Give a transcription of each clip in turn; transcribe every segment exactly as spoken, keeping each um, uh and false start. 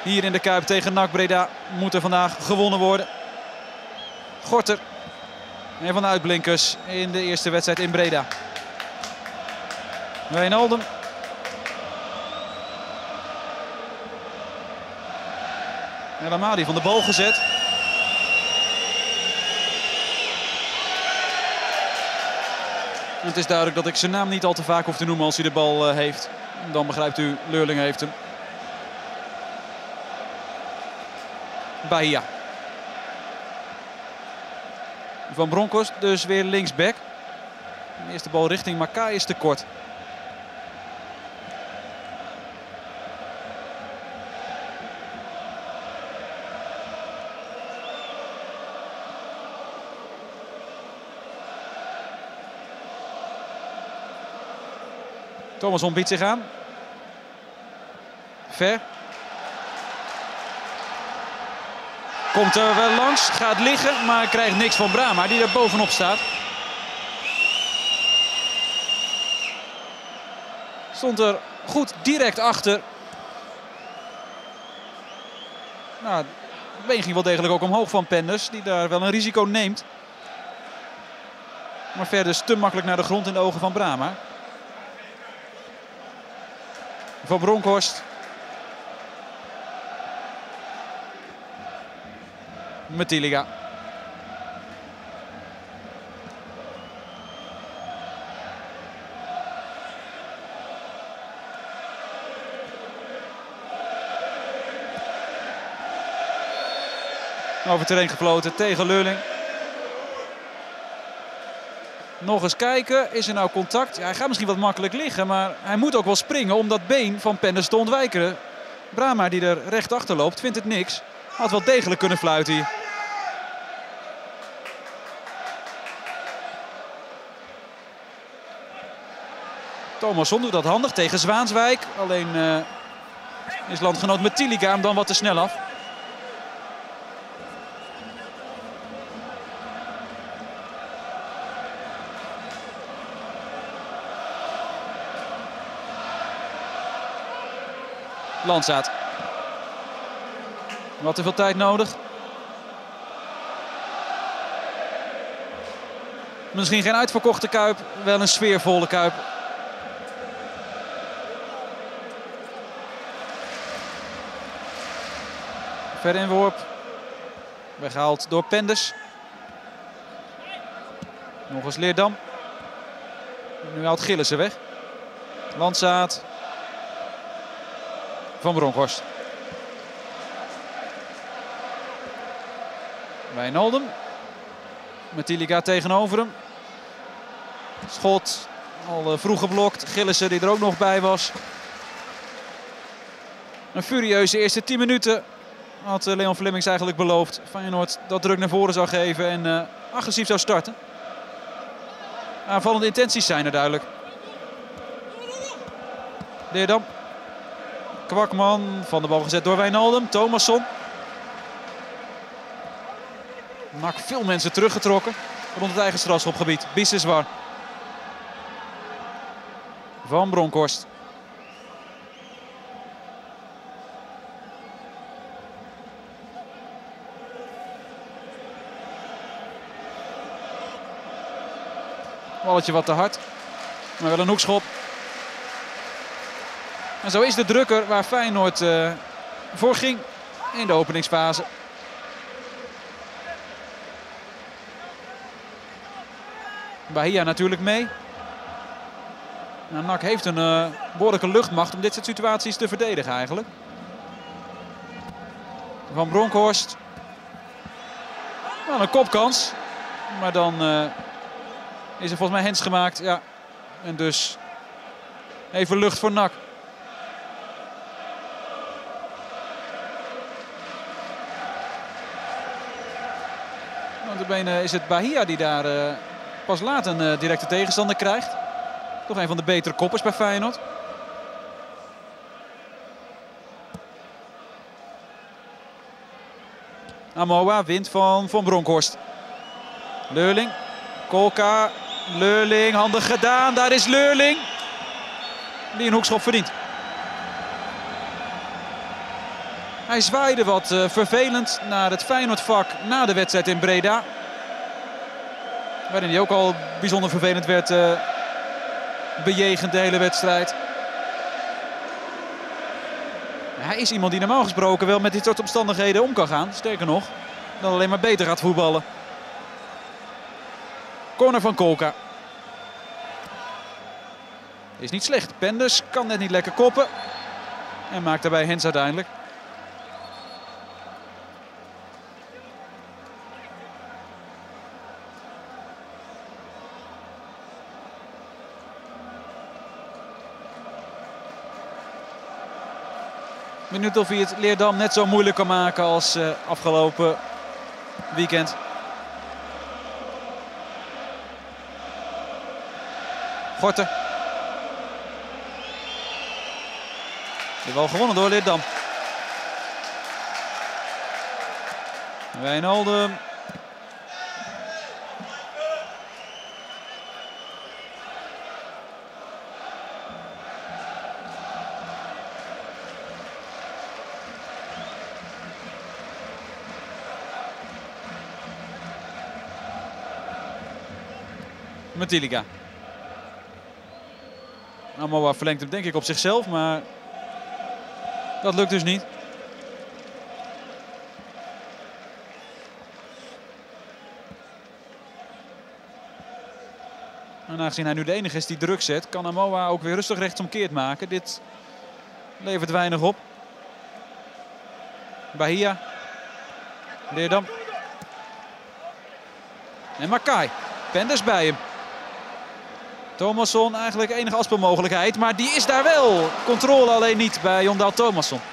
hier in de Kuip tegen N A C Breda moet er vandaag gewonnen worden. Gorter, een van de uitblinkers in de eerste wedstrijd in Breda. Wijnaldum. El Amadi van de bal gezet. Het is duidelijk dat ik zijn naam niet al te vaak hoef te noemen als hij de bal uh, heeft. Dan begrijpt u, Leurling heeft hem. Bahia. Van Bronckhorst dus weer linksback. De eerste bal richting Makai is te kort. Thomasson biedt zich aan. Ver. Komt er wel langs, gaat liggen, maar krijgt niks van Brama die er bovenop staat. Stond er goed direct achter. Nou, het been ging wel degelijk ook omhoog van Penders, die daar wel een risico neemt. Maar verder is te makkelijk naar de grond in de ogen van Brama. Van Bronckhorst. Metiliga. Over terrein gefloten tegen Leurling. Nog eens kijken, is er nou contact? Ja, hij gaat misschien wat makkelijk liggen, maar hij moet ook wel springen om dat been van Penders te ontwijken. Brama, die er recht achter loopt, vindt het niks. Had wel degelijk kunnen fluiten hier. Thomasson doet dat handig tegen Zwaanswijk. Alleen uh, is landgenoot Metiliga hem dan wat te snel af. Landzaat. Wat te veel tijd nodig. Misschien geen uitverkochte Kuip, wel een sfeervolle Kuip. Ver inworp. Weggehaald door Penders. Nog eens Leerdam. Nu haalt Gillissen weg. Landzaat. Van Bronckhorst. Wijnaldum. Metiliga tegenover hem. Schot. Al vroeg geblokt. Gillissen die er ook nog bij was. Een furieuze eerste tien minuten. Had Leon Flemings eigenlijk beloofd. Feyenoord dat druk naar voren zou geven en uh, agressief zou starten. Aanvallende intenties zijn er duidelijk. Leerdam. Kwakman van de bal gezet door Wijnaldum. Thomasson. N A C veel mensen teruggetrokken rond het eigen strafschopgebied. Biseswar. Van Bronckhorst. Balletje wat te hard. Maar wel een hoekschop. En zo is de drukker waar Feyenoord uh, voor ging in de openingsfase. Bahia natuurlijk mee. Nou, N A C heeft een uh, behoorlijke luchtmacht om dit soort situaties te verdedigen eigenlijk. Van Bronckhorst. Nou, een kopkans. Maar dan uh, is er volgens mij hands gemaakt. Ja. En dus even lucht voor N A C. Notabene is het Bahia die daar uh, pas laat een uh, directe tegenstander krijgt. Toch een van de betere koppers bij Feyenoord. Amoa wint van Van Bronckhorst. Leurling. Kolka. Leurling. Handig gedaan. Daar is Leurling. Die een hoekschop verdient. Hij zwaaide wat uh, vervelend naar het Feyenoordvak na de wedstrijd in Breda. Waarin hij ook al bijzonder vervelend werd uh, bejegend de hele wedstrijd. Hij is iemand die normaal gesproken wel met dit soort omstandigheden om kan gaan. Sterker nog, dan alleen maar beter gaat voetballen. Corner van Kolka. Is niet slecht. Penders kan net niet lekker koppen. En maakt daarbij Hens uiteindelijk. Benieuwd of hij het Leerdam net zo moeilijk kan maken als uh, afgelopen weekend. Gorter. Die wel gewonnen door Leerdam. Wijnaldum. Matiliga. Amoa verlengt hem denk ik op zichzelf, maar dat lukt dus niet. En aangezien hij nu de enige is die druk zet, kan Amoa ook weer rustig rechtsomkeerd maken. Dit levert weinig op. Bahia. Leerdam. En Makai. Penders bij hem. Thomasson eigenlijk enige afspeelmogelijkheid, maar die is daar wel. Controle alleen niet bij Jondal Thomasson.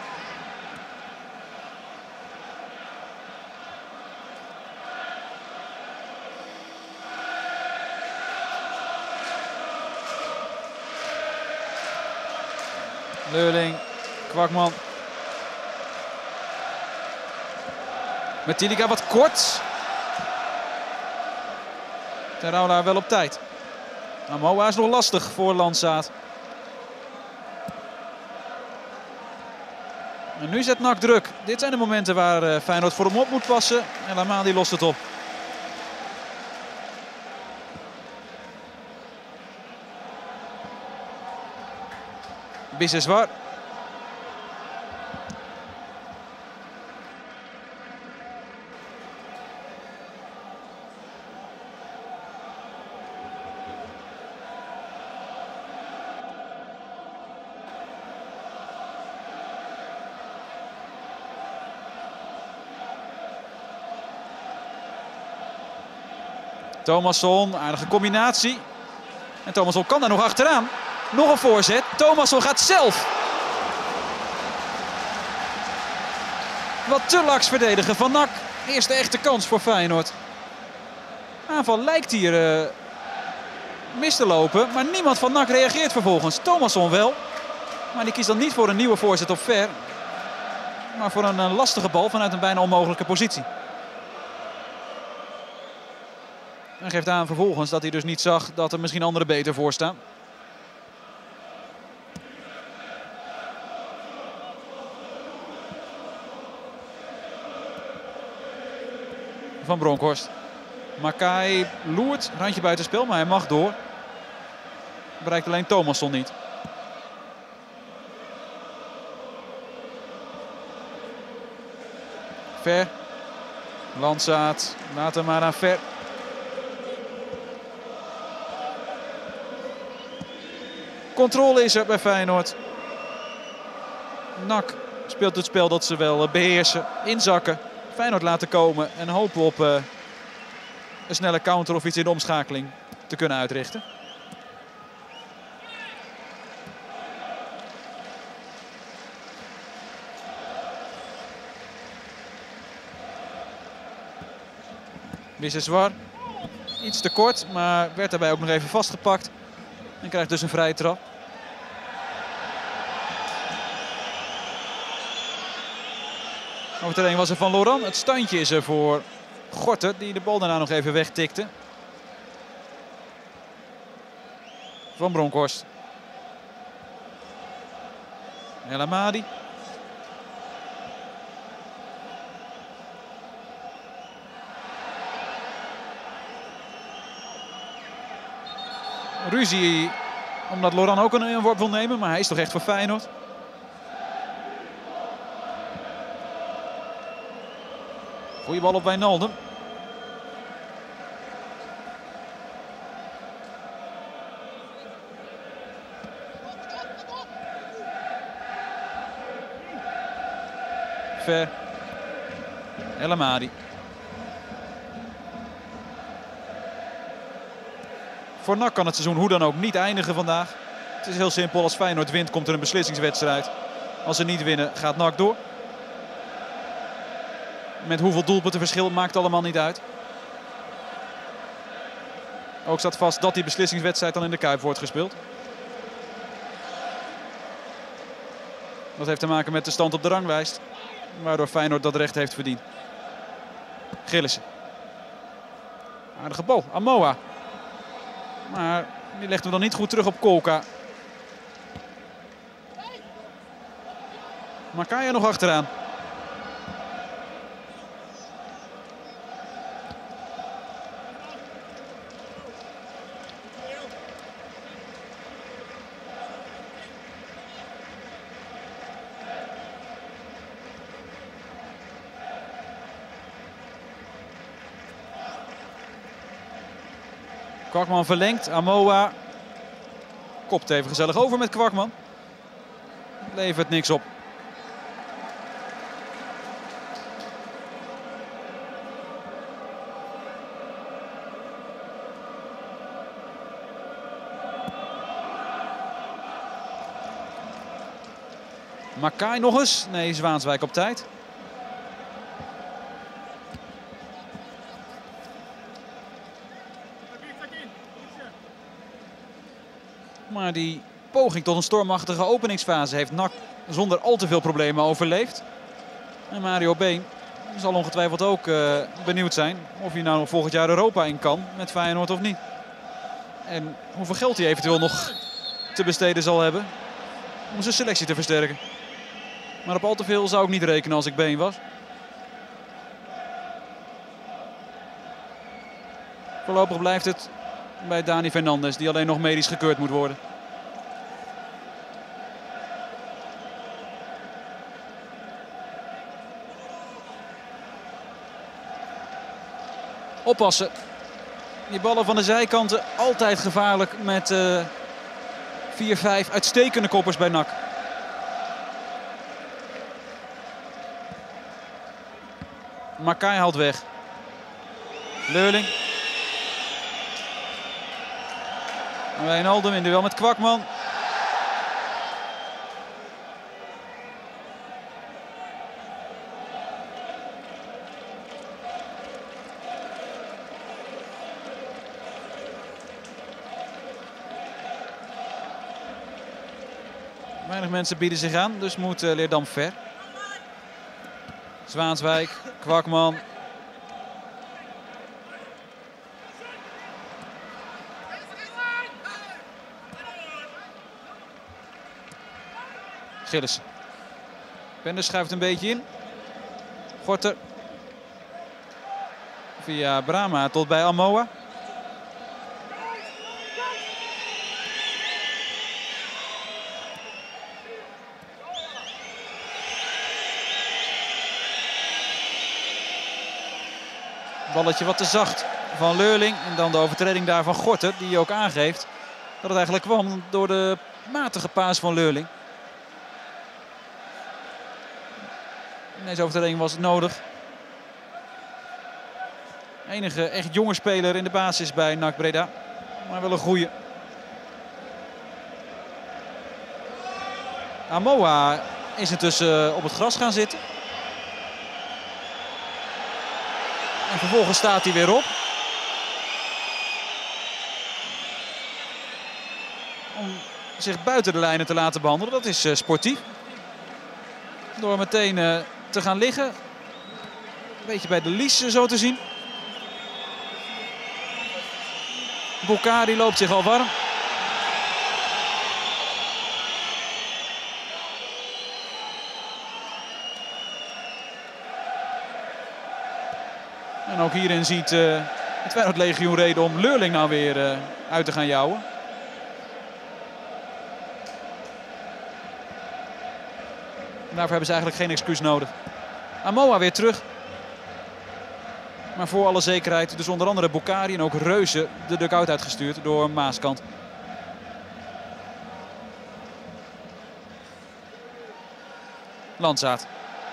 Leurling, Kwakman. Matiliga wat kort. Terouwlaar wel op tijd. Amoa is nog lastig voor Landsaat. En nu zet N A C druk. Dit zijn de momenten waar uh, Feyenoord voor hem op moet passen. En Lamadi lost het op. Biseswar. Thomasson, aardige combinatie. En Thomasson kan daar nog achteraan. Nog een voorzet. Thomasson gaat zelf. Wat te laks verdedigen van N A C. Eerste echte kans voor Feyenoord. Aanval lijkt hier uh, mis te lopen. Maar niemand van N A C reageert vervolgens. Thomasson wel. Maar die kiest dan niet voor een nieuwe voorzet op ver. Maar voor een, een lastige bal vanuit een bijna onmogelijke positie. En geeft aan vervolgens dat hij dus niet zag dat er misschien anderen beter voor staan. Van Bronkhorst. Makai loert, randje buitenspel, maar hij mag door. Bereikt alleen Thomasson niet. Ver. Landsaat, laat hem maar aan Ver. Controle is er bij Feyenoord. N A C speelt het spel dat ze wel beheersen. Inzakken. Feyenoord laten komen. En hopen op uh, een snelle counter of iets in de omschakeling te kunnen uitrichten. Biseswar. Iets te kort, maar werd daarbij ook nog even vastgepakt. En krijgt dus een vrije trap. Overtreding was er van Laurent. Het standje is er voor Gorter, die de bal daarna nog even wegtikte. Van Bronkhorst. El Amadi. ruzie omdat Loran ook een inworp wil nemen, maar hij is toch echt voor Feyenoord. Goeie bal op Wijnaldum. Ver. El Amadi. Voor N A C kan het seizoen hoe dan ook niet eindigen vandaag. Het is heel simpel, als Feyenoord wint komt er een beslissingswedstrijd. Als ze niet winnen gaat N A C door. Met hoeveel doelpunten verschil maakt allemaal niet uit. Ook staat vast dat die beslissingswedstrijd dan in de Kuip wordt gespeeld. Dat heeft te maken met de stand op de ranglijst. Waardoor Feyenoord dat recht heeft verdiend. Gillissen. Aardige bal. Amoa. Maar die legt hem dan niet goed terug op Kolka. Makaya nog achteraan. Kwakman verlengt. Amoa kopt even gezellig over met Kwakman. Levert niks op. Makai nog eens. Nee, Zwaanswijk op tijd. Maar die poging tot een stormachtige openingsfase heeft N A C zonder al te veel problemen overleefd. En Mario Been zal ongetwijfeld ook uh, benieuwd zijn of hij nou nog volgend jaar Europa in kan met Feyenoord of niet. En hoeveel geld hij eventueel nog te besteden zal hebben om zijn selectie te versterken. Maar op al te veel zou ik niet rekenen als ik Been was. Voorlopig blijft het bij Dani Fernandes, die alleen nog medisch gekeurd moet worden. Oppassen. Die ballen van de zijkanten altijd gevaarlijk met uh, vier, vijf uitstekende koppers bij N A C. Makai haalt weg. Leurling. Wijnaldum in duel met Kwakman. Weinig mensen bieden zich aan, dus moet uh, Leerdam ver. Zwaanswijk, Kwakman. Gillissen. Penders schuift een beetje in. Gorter. Via Brama tot bij Amoa. Balletje wat te zacht van Leurling. En dan de overtreding daar van Gorter, die ook aangeeft dat het eigenlijk kwam door de matige paas van Leurling. In deze overtreding was het nodig. Enige echt jonge speler in de basis bij N A C Breda. Maar wel een goeie. Amoa is intussen op het gras gaan zitten. En vervolgens staat hij weer op. Om zich buiten de lijnen te laten behandelen. Dat is uh, sportief. Door meteen uh, te gaan liggen. Een beetje bij de lies uh, zo te zien. Boukari loopt zich al warm. En ook hierin ziet uh, het Feyenoord Legioen reden om Leurling nou weer uh, uit te gaan jouwen. Daarvoor hebben ze eigenlijk geen excuus nodig. Amoah weer terug. Maar voor alle zekerheid dus onder andere Boukari en ook Reuze de dugout uitgestuurd door Maaskant. Landzaat.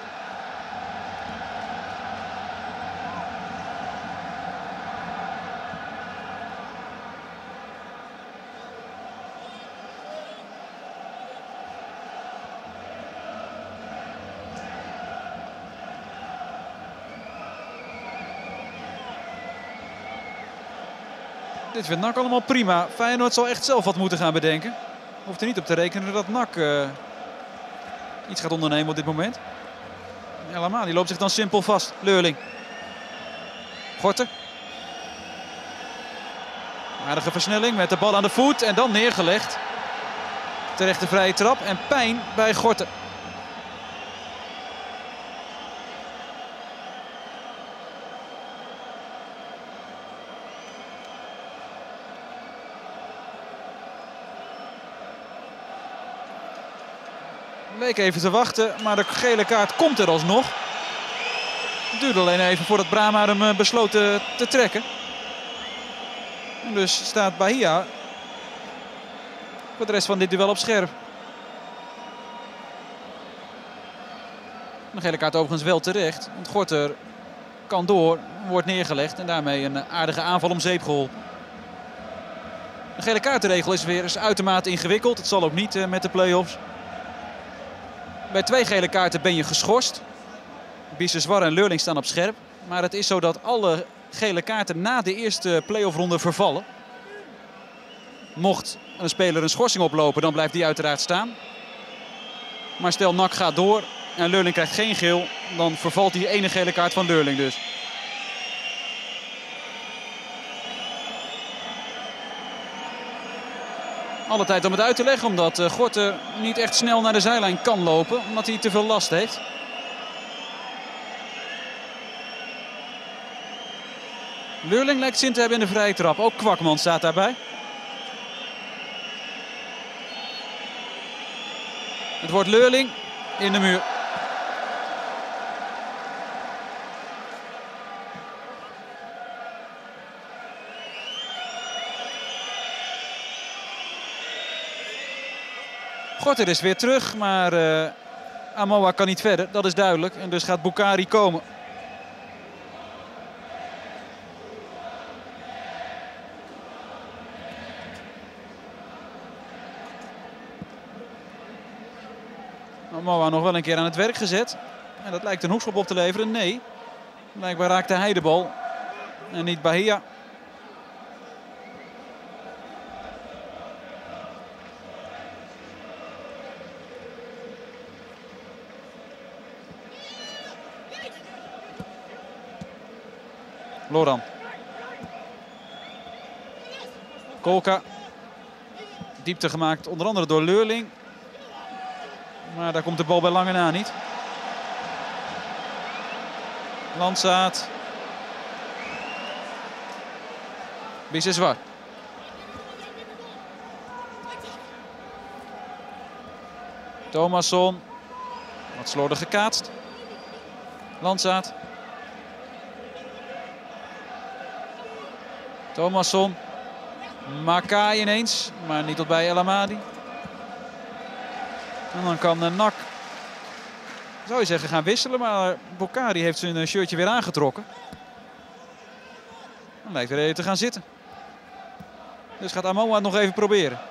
Dit vindt N A C allemaal prima. Feyenoord zal echt zelf wat moeten gaan bedenken. Hoeft er niet op te rekenen dat N A C uh, iets gaat ondernemen op dit moment. Helemaal, die loopt zich dan simpel vast. Leurling. Gorter. Aardige versnelling met de bal aan de voet en dan neergelegd. Terecht de vrije trap en pijn bij Gorter. Leek even te wachten, maar de gele kaart komt er alsnog. Het duurde alleen even voordat Brahma hem besloot te, te trekken. En dus staat Bahia voor de rest van dit duel op scherp. De gele kaart overigens wel terecht, want Gorter kan door, wordt neergelegd en daarmee een aardige aanval om zeep geholpen. De gele kaartenregel is weer eens uitermate ingewikkeld. Het zal ook niet uh, met de play-offs. Bij twee gele kaarten ben je geschorst. Biseswar en Leurling staan op scherp. Maar het is zo dat alle gele kaarten na de eerste play-off-ronde vervallen. Mocht een speler een schorsing oplopen, dan blijft die uiteraard staan. Maar stel N A C gaat door en Leurling krijgt geen geel, dan vervalt die ene gele kaart van Leurling dus. Alle tijd om het uit te leggen, omdat uh, Gorter niet echt snel naar de zijlijn kan lopen. Omdat hij te veel last heeft. Leurling lijkt zin te hebben in de vrije trap. Ook Kwakman staat daarbij. Het wordt Leurling in de muur. Gorter is weer terug, maar uh, Amoah kan niet verder, dat is duidelijk. En dus gaat Boukari komen. Amoah nog wel een keer aan het werk gezet. En dat lijkt een hoekschop op te leveren. Nee, blijkbaar raakte hij de bal en niet Bahia. Loran. Kolka. Diepte gemaakt onder andere door Leurling. Maar daar komt de bal bij lange na niet. Landzaat. Biseswar. Thomasson. Wat slordig gekaatst. Landzaat. Thomasson. Makai ineens, maar niet tot bij El Amadi. En dan kan N A C, zou je zeggen, gaan wisselen. Maar Boukari heeft zijn shirtje weer aangetrokken. Dan lijkt weer even te gaan zitten. Dus gaat Amoah het nog even proberen.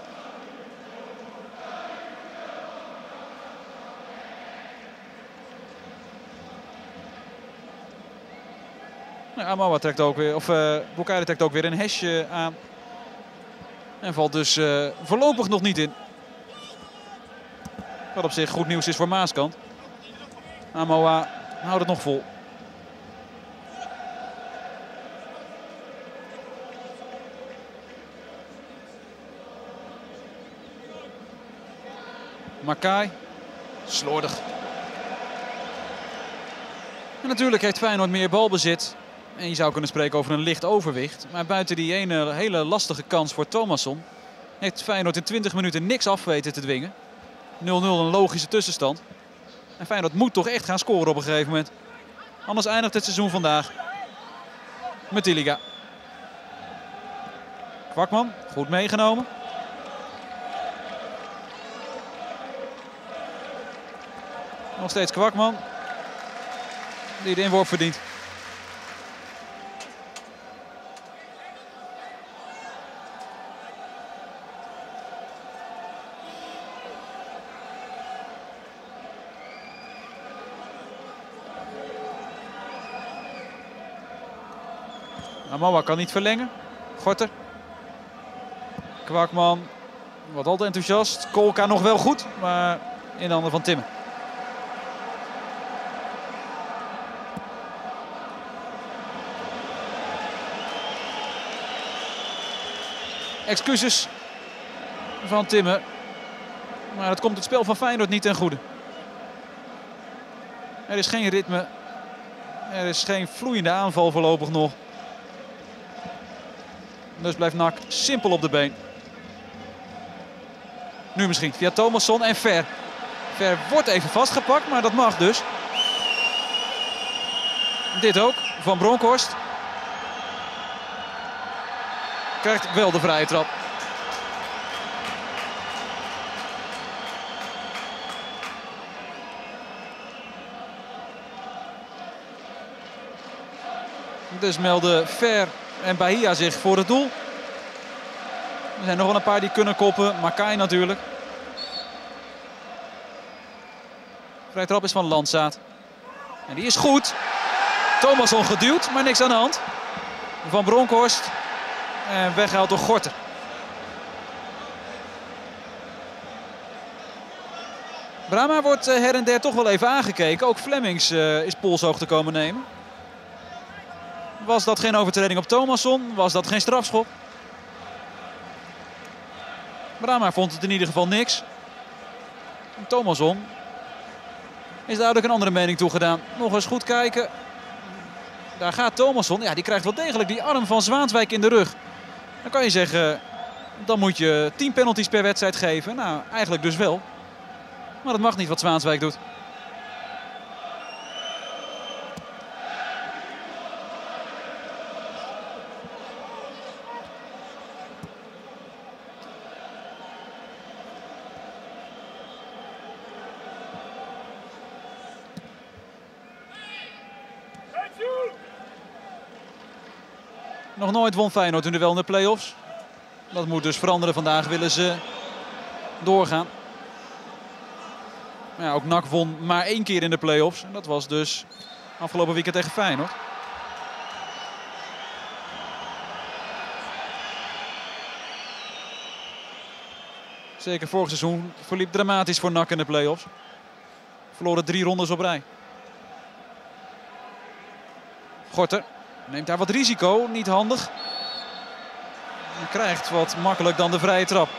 Nou, Amoah trekt ook weer, of uh, Boukari trekt ook weer een hesje aan. En valt dus uh, voorlopig nog niet in. Wat op zich goed nieuws is voor Maaskant. Amoah houdt het nog vol. Makai. Slordig. En natuurlijk heeft Feyenoord meer balbezit. En je zou kunnen spreken over een licht overwicht. Maar buiten die ene hele lastige kans voor Thomasson heeft Feyenoord in twintig minuten niks af weten te dwingen. nul nul een logische tussenstand. En Feyenoord moet toch echt gaan scoren op een gegeven moment. Anders eindigt het seizoen vandaag. Met Tiliga. Kwakman, goed meegenomen. Nog steeds Kwakman. Die de inworp verdient. Amoa kan niet verlengen. Gorter. Kwakman. Wat al te enthousiast. Kolka nog wel goed. Maar in de handen van Timmer. Excuses van Timmer. Maar het komt het spel van Feyenoord niet ten goede. Er is geen ritme. Er is geen vloeiende aanval voorlopig nog. Dus blijft N A C simpel op de been. Nu misschien via Thomasson en Ver. Ver wordt even vastgepakt, maar dat mag dus. Dit ook, van Bronkhorst. Krijgt wel de vrije trap. Dus melden Ver en Bahia zich voor het doel. Er zijn nog wel een paar die kunnen koppen. Makai natuurlijk. Vrije trap is van Landzaat. En die is goed. Thomasson geduwd, maar niks aan de hand. Van Bronkhorst. En weggehaald door Gorter. Brama wordt her en der toch wel even aangekeken. Ook Flemings uh, is polshoogte komen nemen. Was dat geen overtreding op Thomasson? Was dat geen strafschop? Brama vond het in ieder geval niks. En Thomasson is duidelijk een andere mening toegedaan. Nog eens goed kijken. Daar gaat Thomasson. Ja, die krijgt wel degelijk die arm van Zwaanswijk in de rug. Dan kan je zeggen, dan moet je tien penalties per wedstrijd geven. Nou, eigenlijk dus wel. Maar dat mag niet wat Zwaanswijk doet. Nog nooit won Feyenoord een duel in de play-offs. Dat moet dus veranderen. Vandaag willen ze doorgaan. Maar ja, ook N A C won maar één keer in de play-offs. En dat was dus afgelopen weekend tegen Feyenoord. Zeker vorig seizoen verliep dramatisch voor N A C in de play-offs. Verloren drie rondes op rij. Gorter neemt daar wat risico, niet handig. Hij krijgt wat makkelijk dan de vrije trap.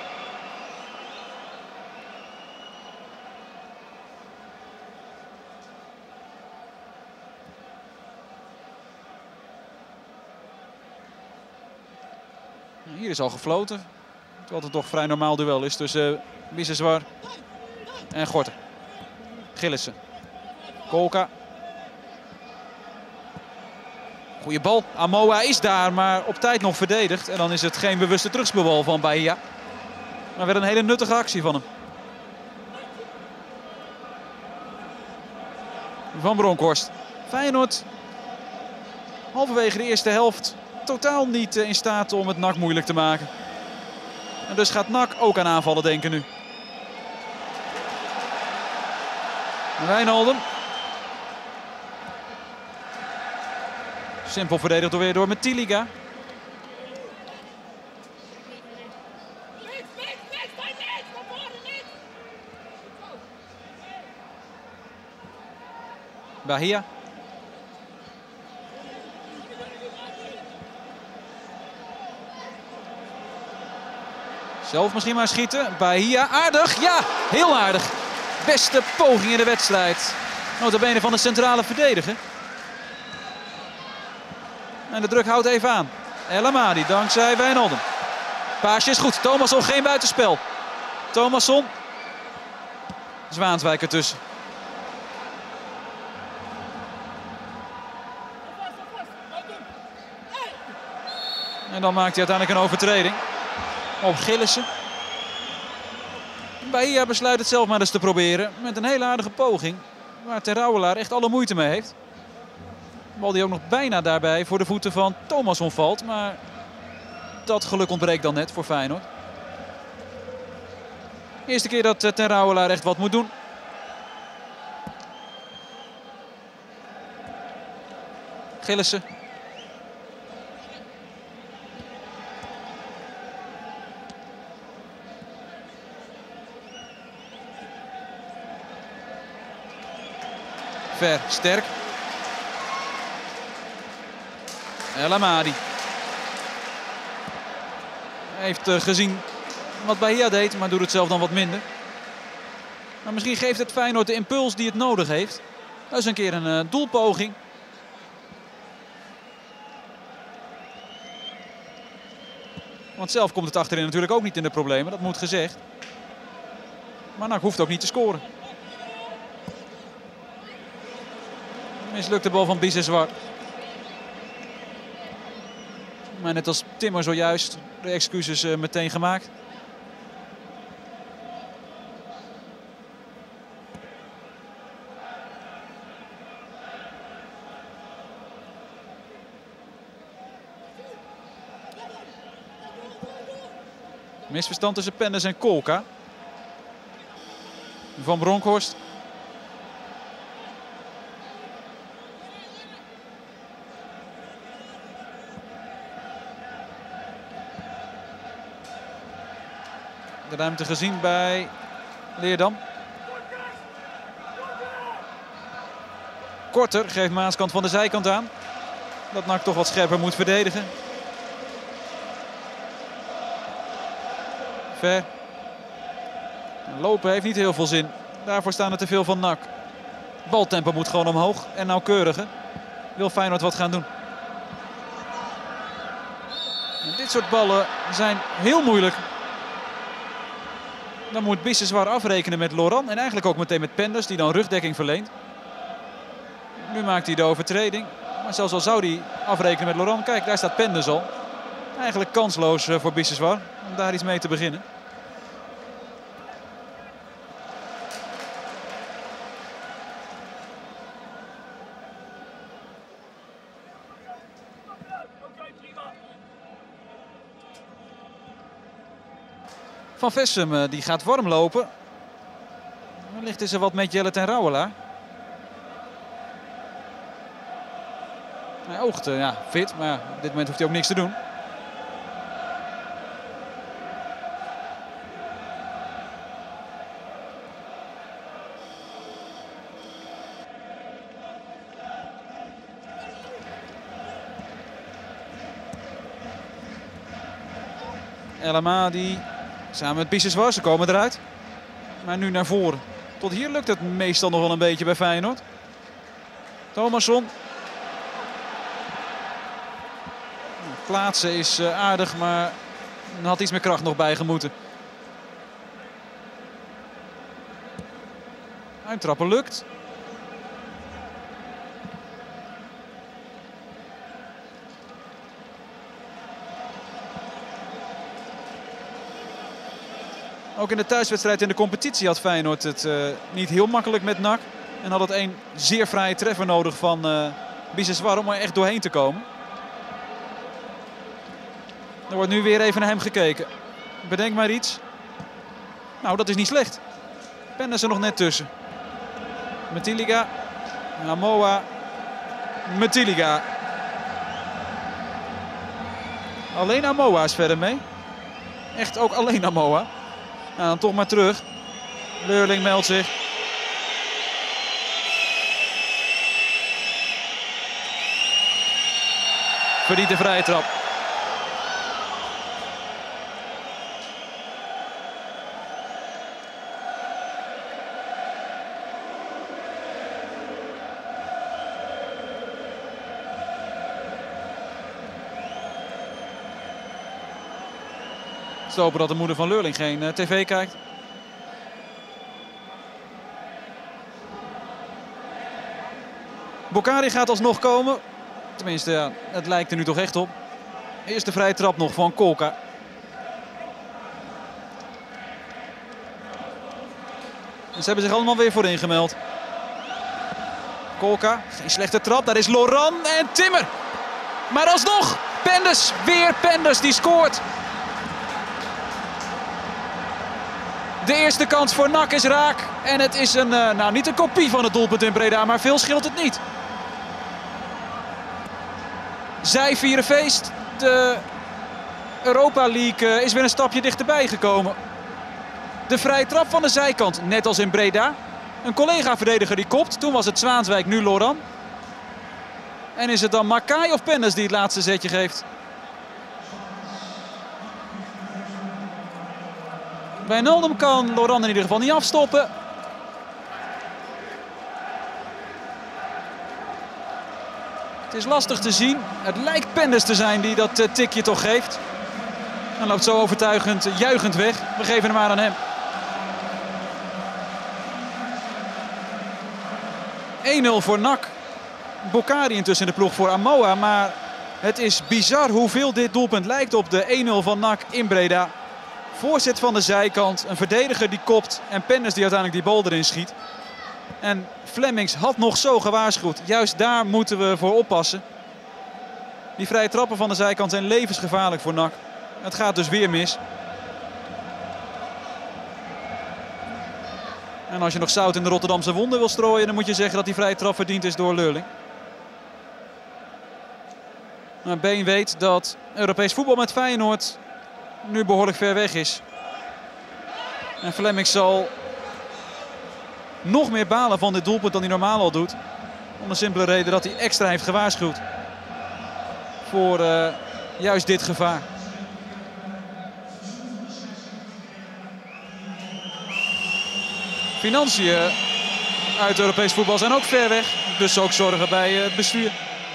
Hier is al gefloten. Terwijl het toch vrij normaal duel is tussen uh, Biseswar en Gorter. Gillissen. Kolka. Goeie bal. Amoa is daar, maar op tijd nog verdedigd. En dan is het geen bewuste terugspeelbal van Bahia. Maar weer een hele nuttige actie van hem. Van Bronkhorst. Feyenoord halverwege de eerste helft totaal niet in staat om het N A C moeilijk te maken. En dus gaat N A C ook aan aanvallen denken nu. Wijnaldum. Simpel verdedigd door weer door met Tiliga. Bahia. Zelf misschien maar schieten. Bahia, aardig. Ja, heel aardig. Beste poging in de wedstrijd. Nota bene van de centrale verdediger. En de druk houdt even aan. El Amadi dankzij Wijnaldum. Paasje is goed. Thomasson geen buitenspel. Thomasson. Zwaanswijk ertussen. En dan maakt hij uiteindelijk een overtreding op Gillissen. Bahia besluit het zelf maar eens te proberen met een hele aardige poging. Waar Ter Rouwelaar echt alle moeite mee heeft. De bal die ook nog bijna daarbij voor de voeten van Thomasson valt. Maar dat geluk ontbreekt dan net voor Feyenoord. Eerste keer dat Ter Rouwelaar echt wat moet doen. Gillissen. Ver, sterk. El Amadi. Hij heeft uh, gezien wat Bahia deed, maar doet het zelf dan wat minder. Maar misschien geeft het Feyenoord de impuls die het nodig heeft. Dat is een keer een uh, doelpoging. Want zelf komt het achterin natuurlijk ook niet in de problemen, dat moet gezegd. Maar N A C hoeft ook niet te scoren. Mislukte bal van Biseswar. Maar net als Timmer zojuist de excuses uh, meteen gemaakt. Misverstand tussen Penders en Kolka. Van Bronckhorst. De ruimte gezien bij Leerdam. Korter geeft Maaskant van de zijkant aan. Dat N A C toch wat scherper moet verdedigen. Ver. Lopen heeft niet heel veel zin. Daarvoor staan er te veel van N A C. Baltempo moet gewoon omhoog en nauwkeuriger. Wil Feyenoord wat gaan doen. En dit soort ballen zijn heel moeilijk. Dan moet Biseswar afrekenen met Laurent en eigenlijk ook meteen met Penders die dan rugdekking verleent. Nu maakt hij de overtreding. Maar zelfs al zou hij afrekenen met Laurent. Kijk, daar staat Penders al. Eigenlijk kansloos voor Biseswar om daar iets mee te beginnen. Van Vessem die gaat warm lopen. Wellicht is er wat met Jelle Ten Rouwelaar. Hij oogt ja, fit, maar op dit moment hoeft hij ook niks te doen. El Amadi samen met Biseswar, ze komen eruit. Maar nu naar voren. Tot hier lukt het meestal nog wel een beetje bij Feyenoord. Thomasson. Plaatsen is aardig, maar er had iets meer kracht nog bij gemoeten. Uittrappen lukt. Ook in de thuiswedstrijd in de competitie had Feyenoord het uh, niet heel makkelijk met N A C. En had het één zeer fraaie treffer nodig van uh, Biseswar om er echt doorheen te komen. Er wordt nu weer even naar hem gekeken. Bedenk maar iets. Nou, dat is niet slecht. Penders er nog net tussen. Metiliga. Amoa. Metiliga. Alleen Amoa is verder mee. Echt ook alleen Amoa. Nou, dan toch maar terug. Leurling meldt zich. Verdient de vrije trap. Het is hopen dat de moeder van Leurling geen uh, tv kijkt. Bokkari gaat alsnog komen. Tenminste, ja, het lijkt er nu toch echt op. Eerste vrije trap nog van Kolka. En ze hebben zich allemaal weer voorin gemeld. Kolka, geen slechte trap. Daar is Loran en Timmer. Maar alsnog, Penders, weer Penders die scoort. De eerste kans voor N A C is raak. En het is een, uh, nou niet een kopie van het doelpunt in Breda, maar veel scheelt het niet. Zij vieren feest. De Europa League uh, is weer een stapje dichterbij gekomen. De vrije trap van de zijkant, net als in Breda. Een collega-verdediger die kopt. Toen was het Zwaanswijk, nu Loran. En is het dan Makai of Penders die het laatste zetje geeft? Wijnaldum kan Loran in ieder geval niet afstoppen. Het is lastig te zien. Het lijkt Penders te zijn die dat uh, tikje toch geeft. En loopt zo overtuigend, juichend weg. We geven hem maar aan hem. één nul voor N A C. Bokkari intussen in de ploeg voor Amoa. Maar het is bizar hoeveel dit doelpunt lijkt op de één nul van N A C in Breda. Voorzet van de zijkant. Een verdediger die kopt. En Penders die uiteindelijk die bal erin schiet. En Flemings had nog zo gewaarschuwd. Juist daar moeten we voor oppassen. Die vrije trappen van de zijkant zijn levensgevaarlijk voor N A C. Het gaat dus weer mis. En als je nog zout in de Rotterdamse wonden wil strooien, dan moet je zeggen dat die vrije trap verdiend is door Leurling. Maar Been weet dat Europees voetbal met Feyenoord nu behoorlijk ver weg is. En Flemings zal nog meer balen van dit doelpunt dan hij normaal al doet. Om de simpele reden dat hij extra heeft gewaarschuwd voor uh, juist dit gevaar. Financiën uit Europees voetbal zijn ook ver weg. Dus ook zorgen bij het bestuur.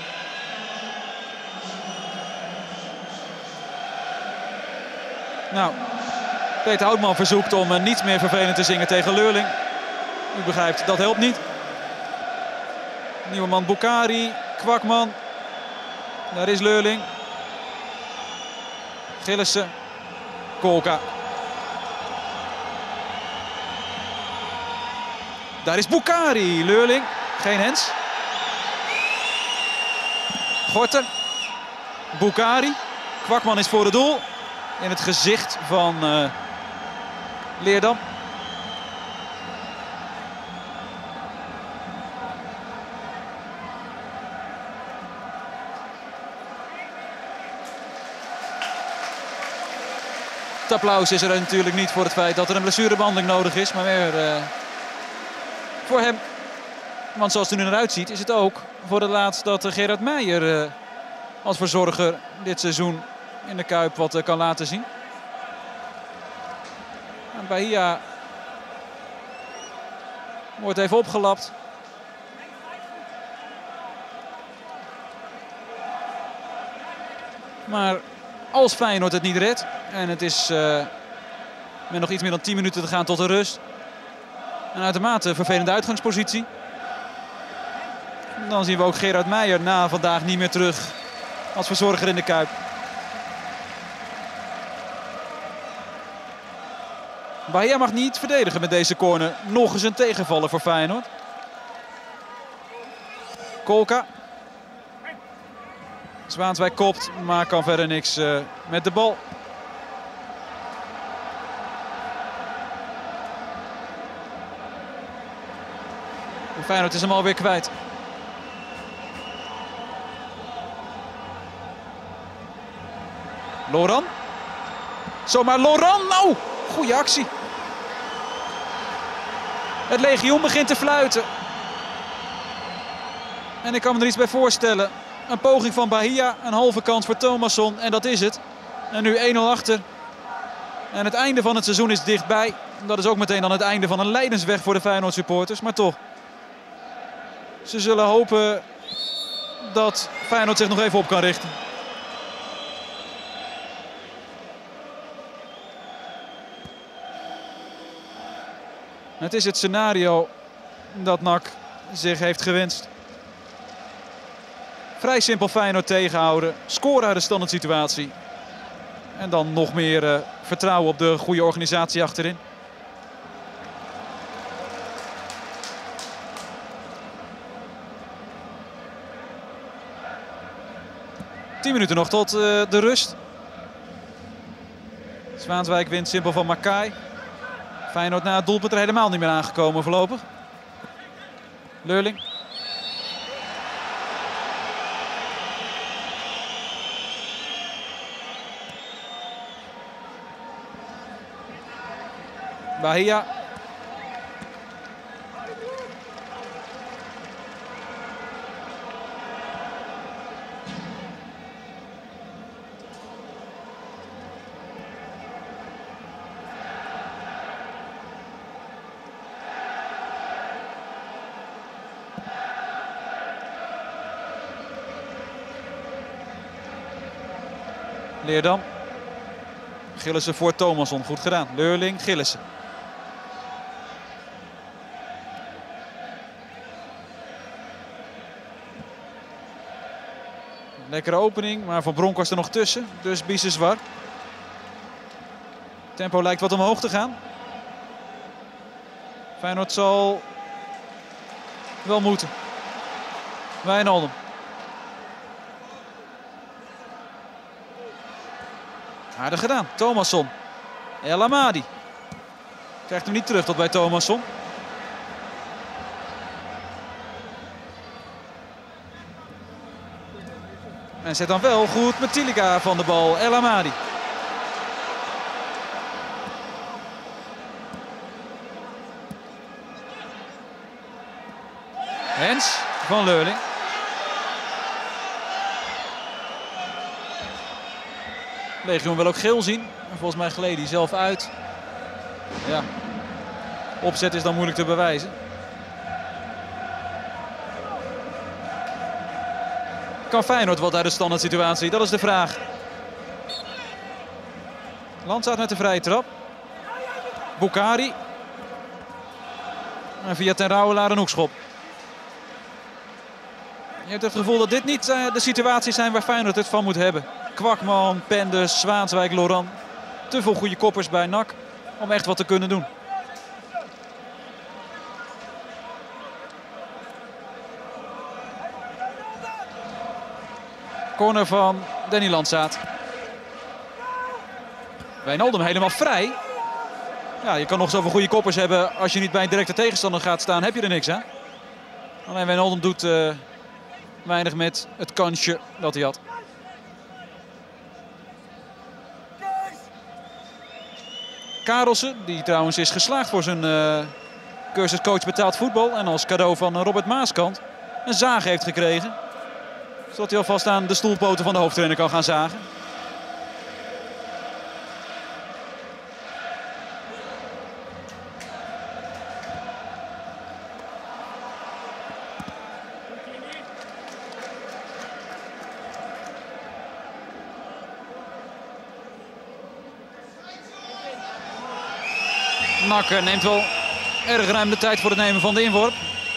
Nou, Peter Houtman verzoekt om niet meer vervelend te zingen tegen Leurling. U begrijpt, dat helpt niet. Nieuwe man Bokkari, Kwakman. Daar is Leurling. Gillissen, Kolka. Daar is Bokkari, Leurling. Geen hens. Gorter. Bokkari. Kwakman is voor het doel. In het gezicht van uh, Leerdam. Het applaus is er natuurlijk niet voor het feit dat er een blessurebehandeling nodig is, maar meer uh, voor hem. Want zoals het er nu naar uitziet is het ook voor het laatst dat Gerard Meijer uh, als verzorger dit seizoen in de Kuip wat uh, kan laten zien. En Bahia wordt even opgelapt. Maar als Feyenoord het niet redt en het is uh, met nog iets meer dan tien minuten te gaan tot de rust. Een uitermate vervelende uitgangspositie. Dan zien we ook Gerard Meijer na vandaag niet meer terug als verzorger in de Kuip. Bahia mag niet verdedigen met deze corner. Nog eens een tegenvaller voor Feyenoord. Kolka. Zwaanswijk kopt, maar kan verder niks uh, met de bal. En Feyenoord is hem alweer kwijt. Loran. Zomaar Loran. Nou, goede actie. Het legioen begint te fluiten. En ik kan me er iets bij voorstellen. Een poging van Bahia, een halve kans voor Thomasson en dat is het. En nu één nul achter. En het einde van het seizoen is dichtbij. Dat is ook meteen dan het einde van een lijdensweg voor de Feyenoord supporters. Maar toch. Ze zullen hopen dat Feyenoord zich nog even op kan richten. Het is het scenario dat N A C zich heeft gewenst. Vrij simpel Feyenoord tegenhouden. Scoren uit de standaard situatie. En dan nog meer uh, vertrouwen op de goede organisatie achterin. tien minuten nog tot uh, de rust. Zwaanswijk wint simpel van Makai. Feyenoord na het doelpunt er helemaal niet meer aangekomen voorlopig. Leurling. Bahia. Leerdam. Gillissen voor Thomasson. Goed gedaan. Leurling, Gillissen. Lekkere opening, maar Van Bronckhorst er nog tussen. Dus Biseswar. Tempo lijkt wat omhoog te gaan. Feyenoord zal wel moeten. Wijnaldum. Aardig gedaan. Thomasson. El Amadi. Krijgt hem niet terug tot bij Thomasson. En zet dan wel goed met Tiliga van de bal. El Amadi. Hens van Leurling. Legioen wil ook geel zien. En volgens mij gleed hij zelf uit. Ja. Opzet is dan moeilijk te bewijzen. Kan Feyenoord wat uit de standaard situatie? Dat is de vraag. Landsaat met de vrije trap. Boukari. En via Ten Rouwelaar een hoekschop. Je hebt het gevoel dat dit niet de situaties zijn waar Feyenoord het van moet hebben. Kwakman, Penders, Zwaanswijk, Laurent. Te veel goede koppers bij N A C om echt wat te kunnen doen. Corner van Danny Landsaat. Wijnaldum helemaal vrij. Ja, je kan nog zoveel goede koppers hebben. Als je niet bij een directe tegenstander gaat staan, heb je er niks aan. Alleen Wijnaldum doet uh, weinig met het kansje dat hij had. Karelsen, die trouwens is geslaagd voor zijn uh, cursus coach betaald voetbal. En als cadeau van Robert Maaskant een zaag heeft gekregen. Zodat hij alvast aan de stoelpoten van de hoofdtrainer kan gaan zagen. N A C neemt wel erg ruim de tijd voor het nemen van de inworp.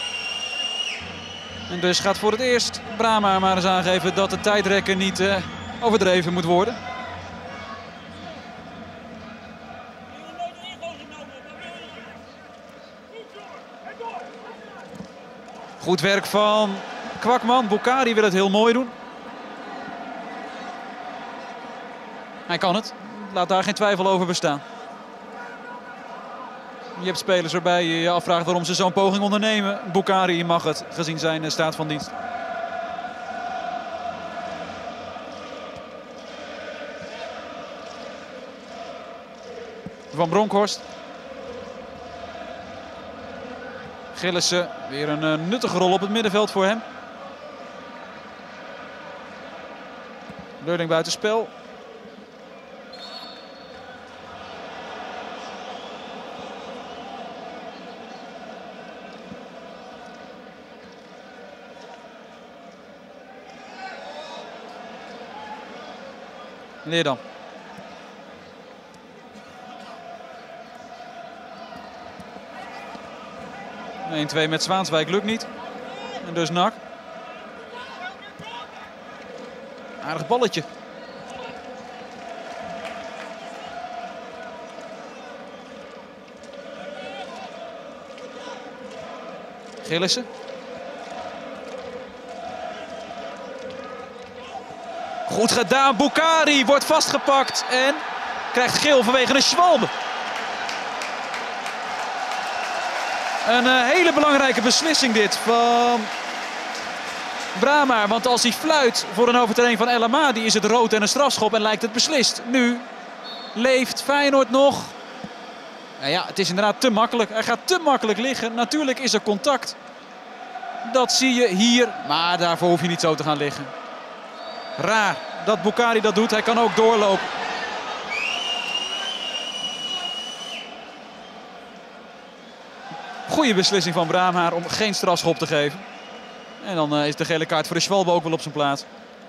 En dus gaat voor het eerst Brahma maar eens aangeven dat de tijdrekken niet uh, overdreven moet worden. Goed werk van Kwakman. Boukari wil het heel mooi doen. Hij kan het. Laat daar geen twijfel over bestaan. Je hebt spelers waarbij je je afvraagt waarom ze zo'n poging ondernemen. Boukari mag het, gezien zijn staat van dienst. Van Bronckhorst. Gillissen, weer een uh, nuttige rol op het middenveld voor hem. Leurling buitenspel. Leerdam. één twee met Zwaanswijk lukt niet. En dus N A C. Aardig balletje. Gillissen. Goed gedaan. Boukari wordt vastgepakt en krijgt geel vanwege een schwalbe. Een uh, hele belangrijke beslissing dit van Brahma. Want als hij fluit voor een overtreding van El Amadi is het rood en een strafschop en lijkt het beslist. Nu leeft Feyenoord nog. Nou ja, het is inderdaad te makkelijk. Hij gaat te makkelijk liggen. Natuurlijk is er contact. Dat zie je hier. Maar daarvoor hoef je niet zo te gaan liggen. Raar dat Boukari dat doet. Hij kan ook doorlopen. Goede beslissing van Brahma om geen strafschop te geven. En dan uh, is de gele kaart voor de Schwalbe ook wel op zijn plaats.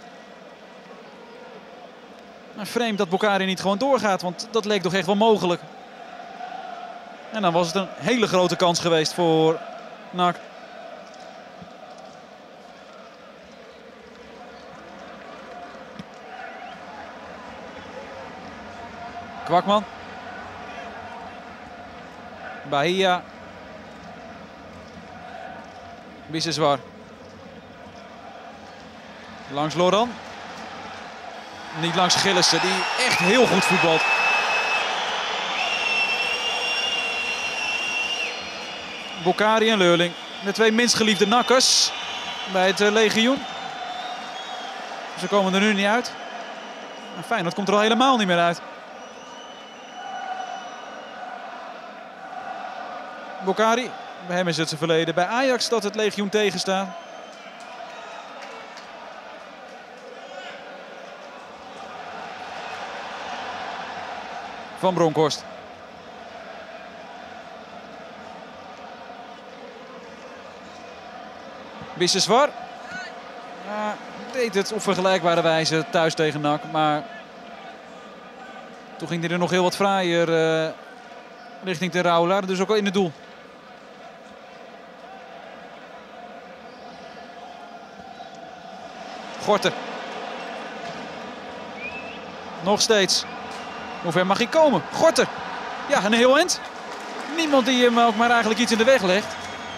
Maar vreemd dat Boukari niet gewoon doorgaat. Want dat leek toch echt wel mogelijk. En dan was het een hele grote kans geweest voor N A C. Kwakman. Bahia. Biseswar. Langs Loran. Niet langs Gillissen, die echt heel goed voetbalt. Boukari en Leurling. De twee minst geliefde nakkers bij het uh, legioen. Ze komen er nu niet uit. En Feyenoord komt er al helemaal niet meer uit. Boukari, bij hem is het zijn verleden bij Ajax dat het legioen tegenstaat. Van Bronckhorst. Biseswar. Ja, deed het op vergelijkbare wijze thuis tegen N A C. Maar toen ging hij er nog heel wat fraaier uh, richting de Raula. Dus ook al in het doel. Gorter. Nog steeds. Hoe ver mag hij komen? Gorter. Ja, een heel eind. Niemand die hem ook maar eigenlijk iets in de weg legt.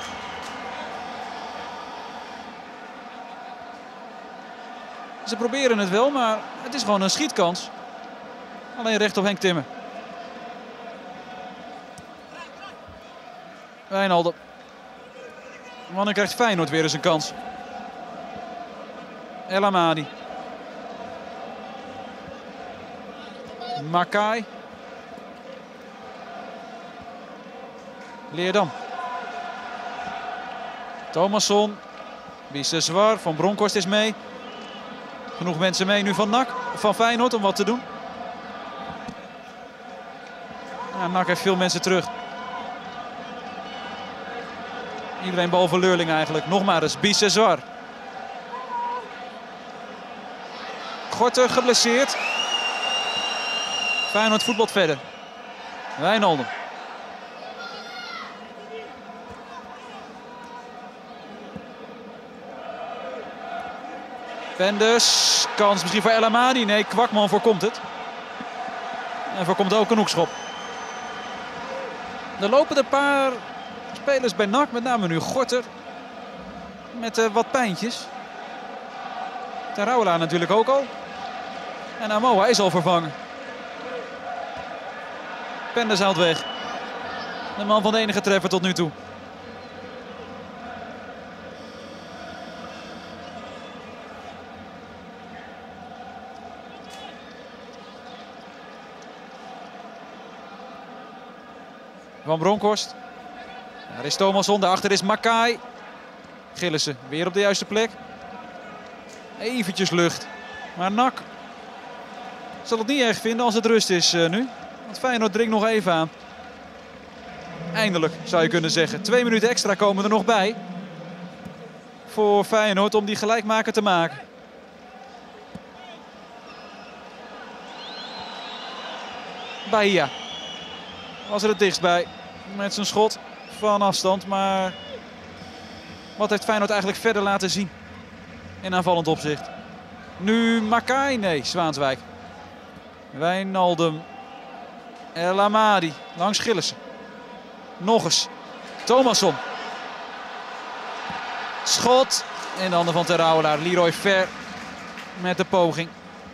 Ze proberen het wel, maar het is gewoon een schietkans. Alleen recht op Henk Timmer. Wijnaldum. Wanneer krijgt Feyenoord weer eens een kans? El Amadi. Makai. Leerdam. Thomasson. Biseswar. Van Bronckhorst is mee. Genoeg mensen mee nu van N A C. Van Feyenoord om wat te doen. Ja, N A C heeft veel mensen terug. Iedereen behalve Leurling eigenlijk. Nog maar eens Biseswar. Gorter geblesseerd. Feyenoord voetbalt verder. Wijnaldum. Penders. Kans misschien voor El Amadi. Nee, Kwakman voorkomt het. En voorkomt ook een hoekschop. Er lopen een paar spelers bij N A C. Met name nu Gorter. Met uh, wat pijntjes. Taraula natuurlijk ook al. En Amoa is al vervangen. Penders haalt weg. De man van de enige treffer tot nu toe. Van Bronckhorst. Daar is Thomasson, daarachter is Makai. Gillissen weer op de juiste plek. Eventjes lucht. Maar N A C zal het niet erg vinden als het rust is uh, nu. Want Feyenoord dringt nog even aan. Eindelijk zou je kunnen zeggen. Twee minuten extra komen er nog bij. Voor Feyenoord om die gelijkmaker te maken. Bahia was er het dichtst bij. Met zijn schot van afstand. Maar wat heeft Feyenoord eigenlijk verder laten zien? In aanvallend opzicht. Nu Makai, nee, Zwaanswijk. Wijnaldum. El Amadi, langs Gillissen. Nog eens. Thomasson. Schot. In de handen van Ter Rouwelaar. Leroy Fer met de poging.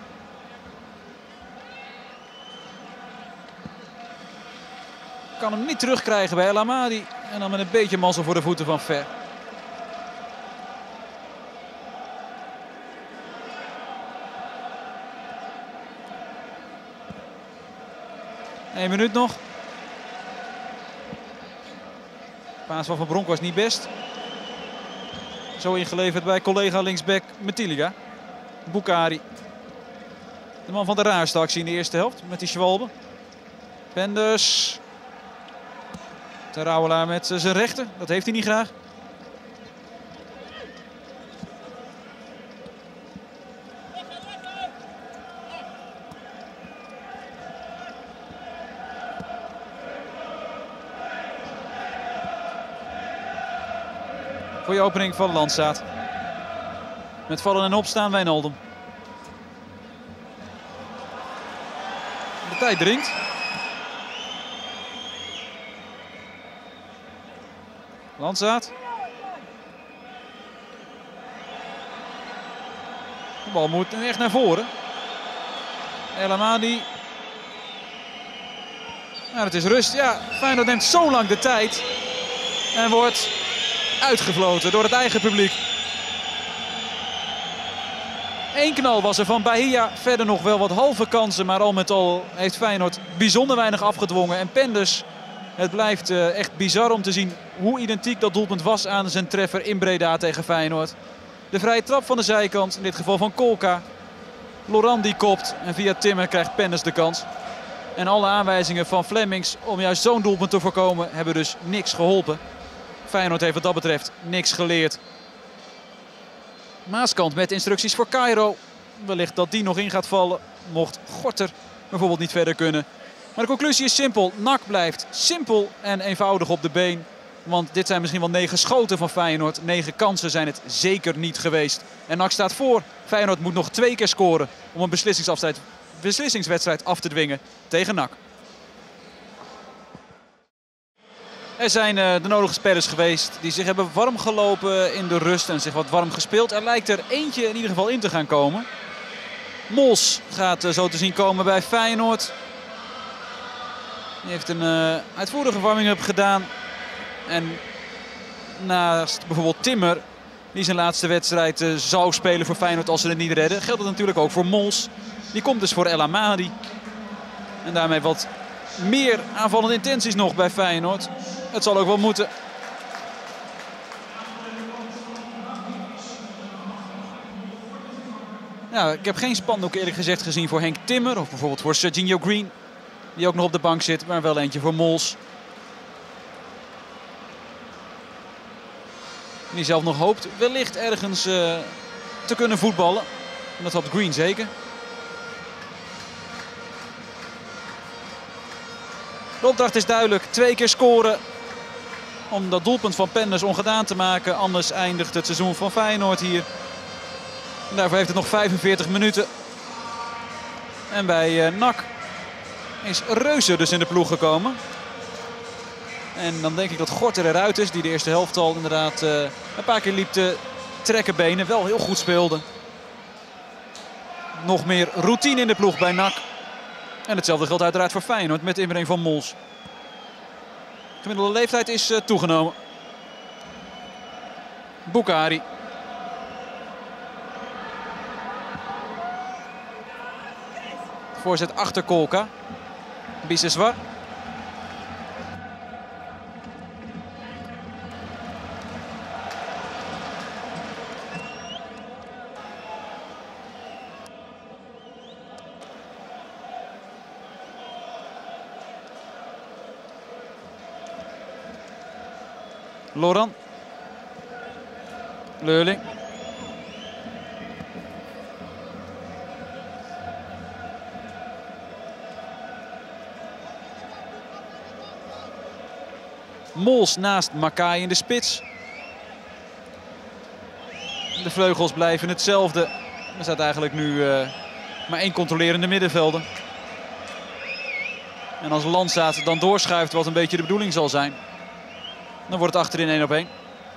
Kan hem niet terugkrijgen bij El Amadi. En dan met een beetje mazzel voor de voeten van Fer. Eén minuut nog. Paas van Van Bronk was niet best. Zo ingeleverd bij collega linksback Metiliga. Boukari. De man van de raarste actie in de eerste helft met die Schwalbe. Penders. Ter Rouwelaar met zijn rechter. Dat heeft hij niet graag. Voor je opening van Landsaat. Met vallen en opstaan Wijnaldum. De tijd dringt. Landsaat. De bal moet echt naar voren. El Amadi. Nou, het is rust. Ja, Feyenoord neemt zo lang de tijd. En wordt uitgefloten door het eigen publiek. Eén knal was er van Bahia. Verder nog wel wat halve kansen. Maar al met al heeft Feyenoord bijzonder weinig afgedwongen. En Penders, het blijft uh, echt bizar om te zien hoe identiek dat doelpunt was aan zijn treffer in Breda tegen Feyenoord. De vrije trap van de zijkant, in dit geval van Kolka. Laurent die kopt en via Timmer krijgt Penders de kans. En alle aanwijzingen van Flemings om juist zo'n doelpunt te voorkomen hebben dus niks geholpen. Feyenoord heeft wat dat betreft niks geleerd. Maaskant met instructies voor Cairo. Wellicht dat die nog in gaat vallen. Mocht Gorter bijvoorbeeld niet verder kunnen. Maar de conclusie is simpel. N A C blijft simpel en eenvoudig op de been. Want dit zijn misschien wel negen schoten van Feyenoord. Negen kansen zijn het zeker niet geweest. En N A C staat voor. Feyenoord moet nog twee keer scoren om een beslissingswedstrijd af te dwingen tegen N A C. Er zijn uh, de nodige spelers geweest die zich hebben warm gelopen in de rust en zich wat warm gespeeld. Er lijkt er eentje in ieder geval in te gaan komen. Mols gaat uh, zo te zien komen bij Feyenoord. Die heeft een uh, uitvoerige warming-up gedaan. En naast bijvoorbeeld Timmer, die zijn laatste wedstrijd uh, zou spelen voor Feyenoord als ze het niet redden, geldt het natuurlijk ook voor Mols. Die komt dus voor El Amadi. En daarmee wat meer aanvallende intenties nog bij Feyenoord. Het zal ook wel moeten. Ja, ik heb geen spandoek eerlijk gezegd gezien voor Henk Timmer. Of bijvoorbeeld voor Serginho Green. Die ook nog op de bank zit. Maar wel eentje voor Mols. Die zelf nog hoopt wellicht ergens uh, te kunnen voetballen. En dat hoopt Green zeker. De opdracht is duidelijk. Twee keer scoren. Om dat doelpunt van Penders ongedaan te maken. Anders eindigt het seizoen van Feyenoord hier. En daarvoor heeft het nog vijfenveertig minuten. En bij uh, N A C is Reuser dus in de ploeg gekomen. En dan denk ik dat Gorter eruit is. Die de eerste helft al inderdaad uh, een paar keer liep te trekken benen. Wel heel goed speelde. Nog meer routine in de ploeg bij N A C. En hetzelfde geldt uiteraard voor Feyenoord met de inbreng van Mols. De gemiddelde leeftijd is uh, toegenomen. Boukari. Voorzet achter Kolka. Biseswar. Laurent. Leurling. Mols naast Makai in de spits. De vleugels blijven hetzelfde. Er staat eigenlijk nu uh, maar één controlerende middenvelder. En als Landzaat dan doorschuift, wat een beetje de bedoeling zal zijn, dan wordt het achterin één op één.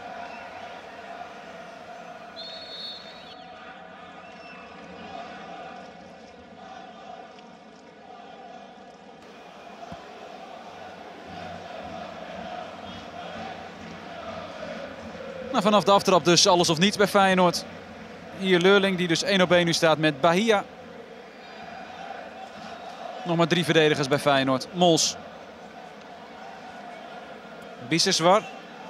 Nou, vanaf de aftrap dus alles of niets bij Feyenoord. Hier Leurling die dus één op één nu staat met Bahia. Nog maar drie verdedigers bij Feyenoord. Mols. Biseswar.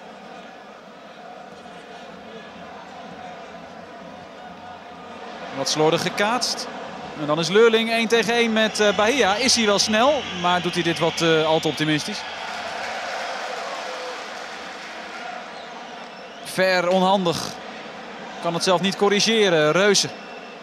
Wat slordig gekaatst. En dan is Leurling één tegen één met uh, Bahia. Is hij wel snel, maar doet hij dit wat uh, al te optimistisch. Ver, onhandig. Kan het zelf niet corrigeren. Reuzen.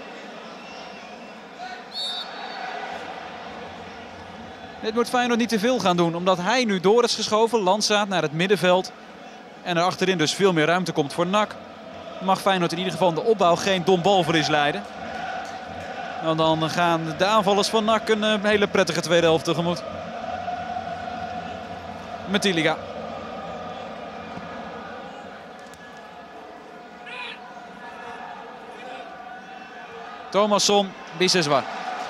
Dit moet Feyenoord niet te veel gaan doen. Omdat hij nu door is geschoven. Landzaat naar het middenveld. En er achterin dus veel meer ruimte komt voor N A C. Mag Feyenoord in ieder geval in de opbouw geen dom balverlies leiden. En dan gaan de aanvallers van N A C een hele prettige tweede helft tegemoet. Metiliga. Thomasson, Biseswar.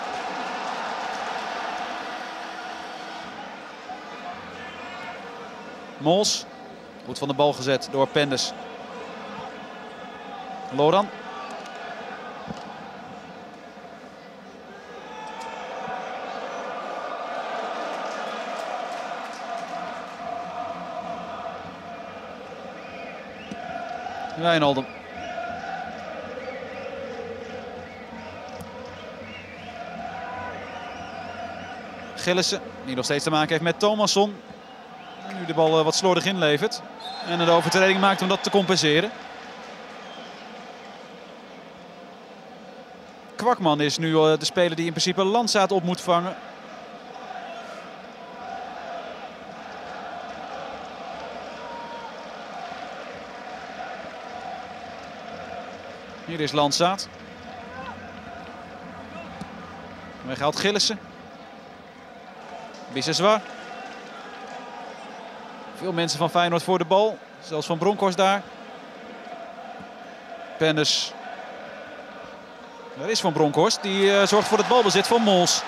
Mols. Goed van de bal gezet door Penders. Loran. Wijnaldum. Gillissen, die nog steeds te maken heeft met Thomasson. Nu de bal wat slordig inlevert. En de overtreding maakt om dat te compenseren. Kwakman is nu de speler die in principe Landzaat op moet vangen. Hier is Landzaat. Weghaalt Gillissen. Biseswar. Veel mensen van Feyenoord voor de bal. Zelfs Van Bronckhorst daar. Penders. Daar is Van Bronckhorst. Die uh, zorgt voor het balbezit van Mols.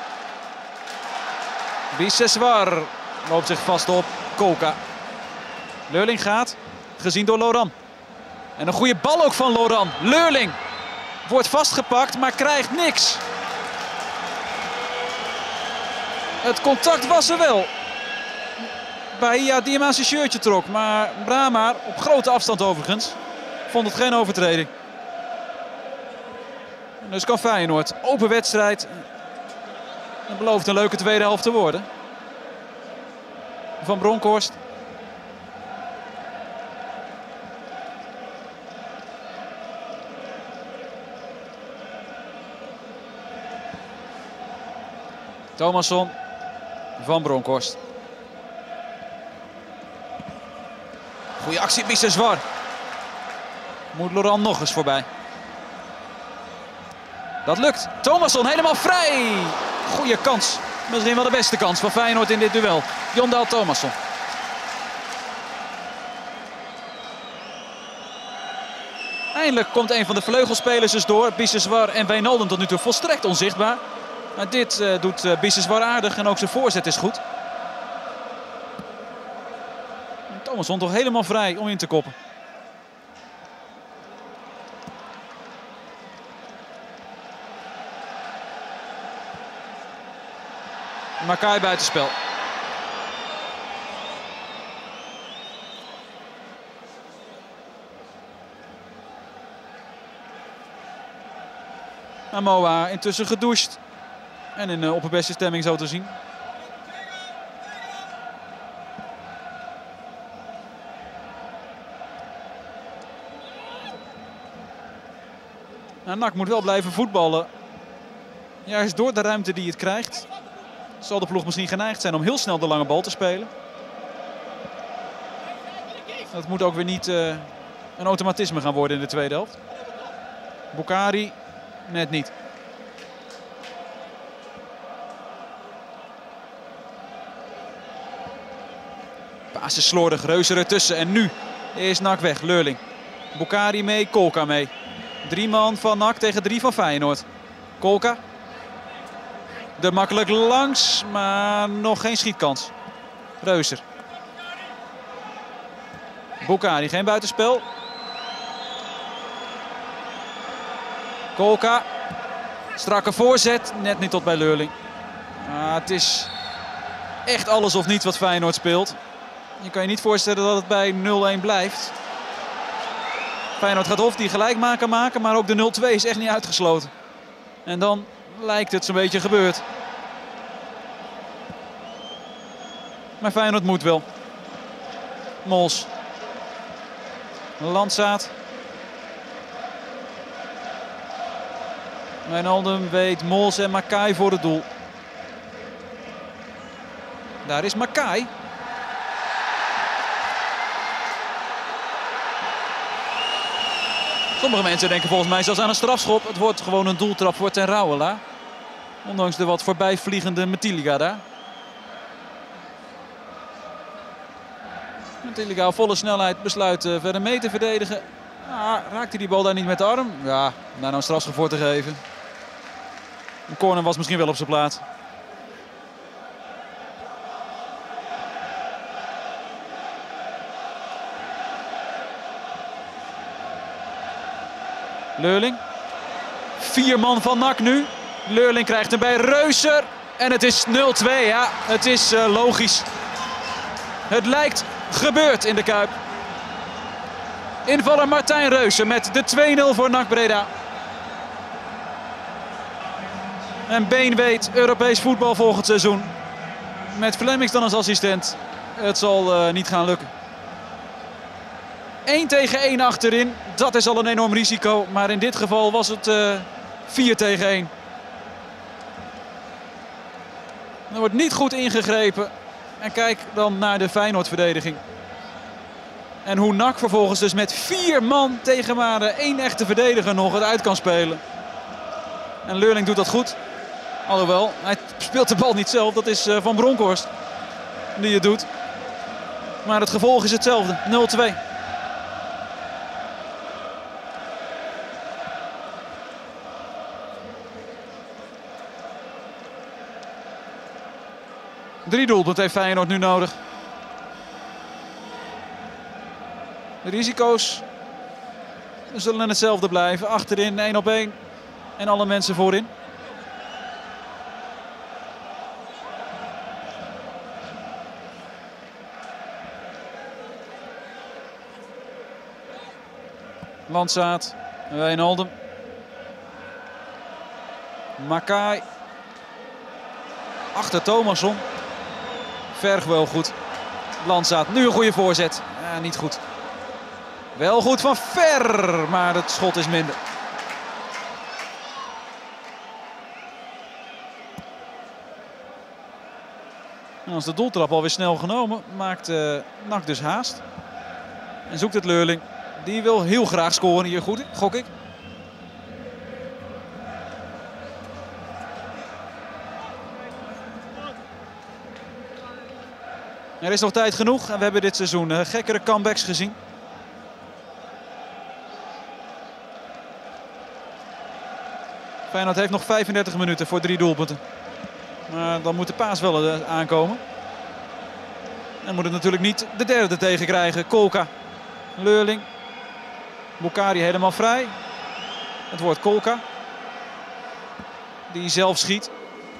Biseswar loopt zich vast op Koka. Leurling gaat. Gezien door Loran. En een goede bal ook van Loran. Leurling wordt vastgepakt, maar krijgt niks. Het contact was er wel. Bahia die hem aan zijn shirtje trok. Maar Brahma, op grote afstand overigens, vond het geen overtreding. En dus kan Feyenoord. Open wedstrijd. Het belooft een leuke tweede helft te worden. Van Bronckhorst. Thomasson. Van Bronckhorst. Goeie actie, Biseswar. Moet Loran nog eens voorbij. Dat lukt. Thomasson helemaal vrij. Goeie kans. Misschien wel de beste kans van Feyenoord in dit duel. Jon-Dahl Thomasson. Eindelijk komt een van de vleugelspelers dus door. Biseswar en Wijnaldum tot nu toe volstrekt onzichtbaar. Maar dit uh, doet uh, Biseswar aardig en ook zijn voorzet is goed. En Thomasson toch helemaal vrij om in te koppen. Makai buitenspel. Amoa intussen gedoucht. En in uh, opperbeste stemming zo te zien. Nou, N A C moet wel blijven voetballen. Juist door de ruimte die het krijgt. Zal de ploeg misschien geneigd zijn om heel snel de lange bal te spelen. Dat moet ook weer niet uh, een automatisme gaan worden in de tweede helft. Boukari net niet. Paas is slordig, Reuser ertussen en nu is N A C weg. Leurling. Boukari mee, Kolka mee. Drie man van N A C tegen drie van Feyenoord. Kolka. Er makkelijk langs, maar nog geen schietkans. Reuser. Boukari, geen buitenspel. Kolka. Strakke voorzet, net niet tot bij Leurling. Ah, het is echt alles of niets wat Feyenoord speelt. Je kan je niet voorstellen dat het bij nul-een blijft. Feyenoord gaat of die gelijkmaker maken, maar ook de nul-twee is echt niet uitgesloten. En dan lijkt het zo'n beetje gebeurd. Maar Feyenoord moet wel. Mols. Landsaat. Wijnaldum weet Mols en Makai voor het doel. Daar is Makai. Sommige mensen denken volgens mij zelfs aan een strafschop. Het wordt gewoon een doeltrap voor Ten Rouwelaar. Ondanks de wat voorbijvliegende Metiliga daar. Metiliga op volle snelheid besluit uh, verder mee te verdedigen. Ah, raakt hij die bal daar niet met de arm? Ja, daar nou een strafschop voor te geven. Een corner was misschien wel op zijn plaats. Leurling. Vier man van N A C nu. Leurling krijgt hem bij Reuser. En het is nul-twee. Ja, het is uh, logisch. Het lijkt gebeurd in de Kuip. Invaller Martijn Reuser met de twee-nul voor N A C Breda. En Been weet Europees voetbal volgend seizoen. Met Flemmings dan als assistent. Het zal uh, niet gaan lukken. één tegen één achterin, dat is al een enorm risico. Maar in dit geval was het uh, vier tegen één. Er wordt niet goed ingegrepen. En kijk dan naar de Feyenoord-verdediging. En hoe N A C vervolgens dus met vier man tegen maar één echte verdediger nog het uit kan spelen. En Leurling doet dat goed. Alhoewel, hij speelt de bal niet zelf. Dat is uh, Van Bronckhorst die het doet. Maar het gevolg is hetzelfde, nul-twee. Drie doelpunten heeft Feyenoord nu nodig. De risico's zullen hetzelfde blijven. Achterin één op één. En alle mensen voorin. Landsaat. Wijnaldum. Makai. Achter Thomasson. Verg wel goed. Landsaat. Nu een goede voorzet. Ja, niet goed. Wel goed van Ver. Maar het schot is minder. En als de doeltrap alweer snel genomen, maakt uh, N A C dus haast. En zoekt het Leurling. Die wil heel graag scoren hier, goed, gok ik. Er is nog tijd genoeg en we hebben dit seizoen uh, gekkere comebacks gezien. Feyenoord heeft nog vijfendertig minuten voor drie doelpunten. Maar dan moet de paas wel uh, aankomen. En moet het natuurlijk niet de derde tegen krijgen. Kolka, Leurling. Boukari helemaal vrij. Het wordt Kolka. Die zelf schiet.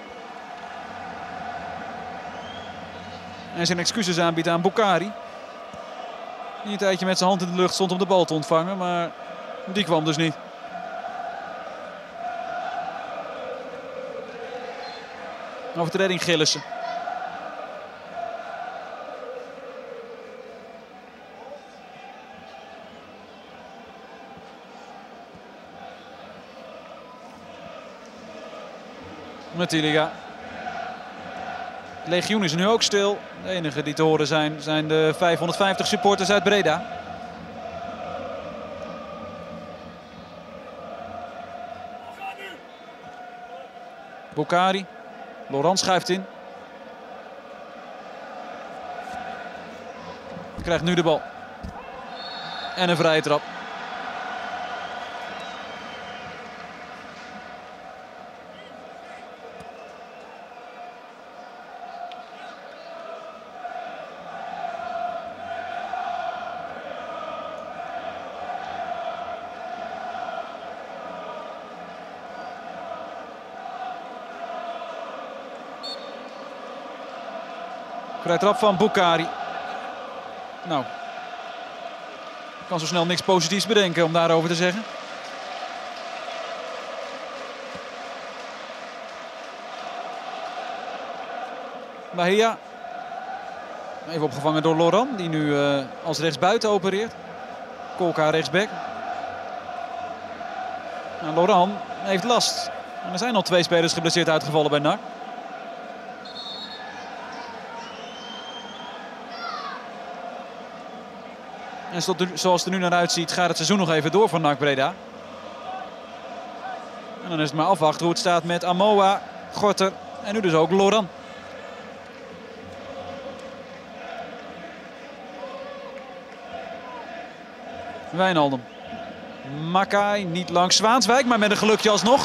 En zijn excuses aanbiedt aan Boukari. Die een tijdje met zijn hand in de lucht stond om de bal te ontvangen. Maar die kwam dus niet. Overtreding Gillissen. Metiliga. Legioen is nu ook stil. De enige die te horen zijn, zijn de vijfhonderdvijftig supporters uit Breda. Boukari. Laurent schuift in. Krijgt nu de bal. En een vrije trap. Vrije trap van Boukari. Nou, ik kan zo snel niks positiefs bedenken om daarover te zeggen. Bahia. Even opgevangen door Laurent, die nu uh, als rechtsbuiten opereert. Kolka rechtsback. Nou, Laurent heeft last. En er zijn al twee spelers geblesseerd uitgevallen bij N A C. En zoals het er nu naar uitziet gaat het seizoen nog even door van N A C Breda. En dan is het maar afwachten hoe het staat met Amoa, Gorter en nu dus ook Laurent. Wijnaldum. Makai niet langs Zwaanswijk, maar met een gelukje alsnog.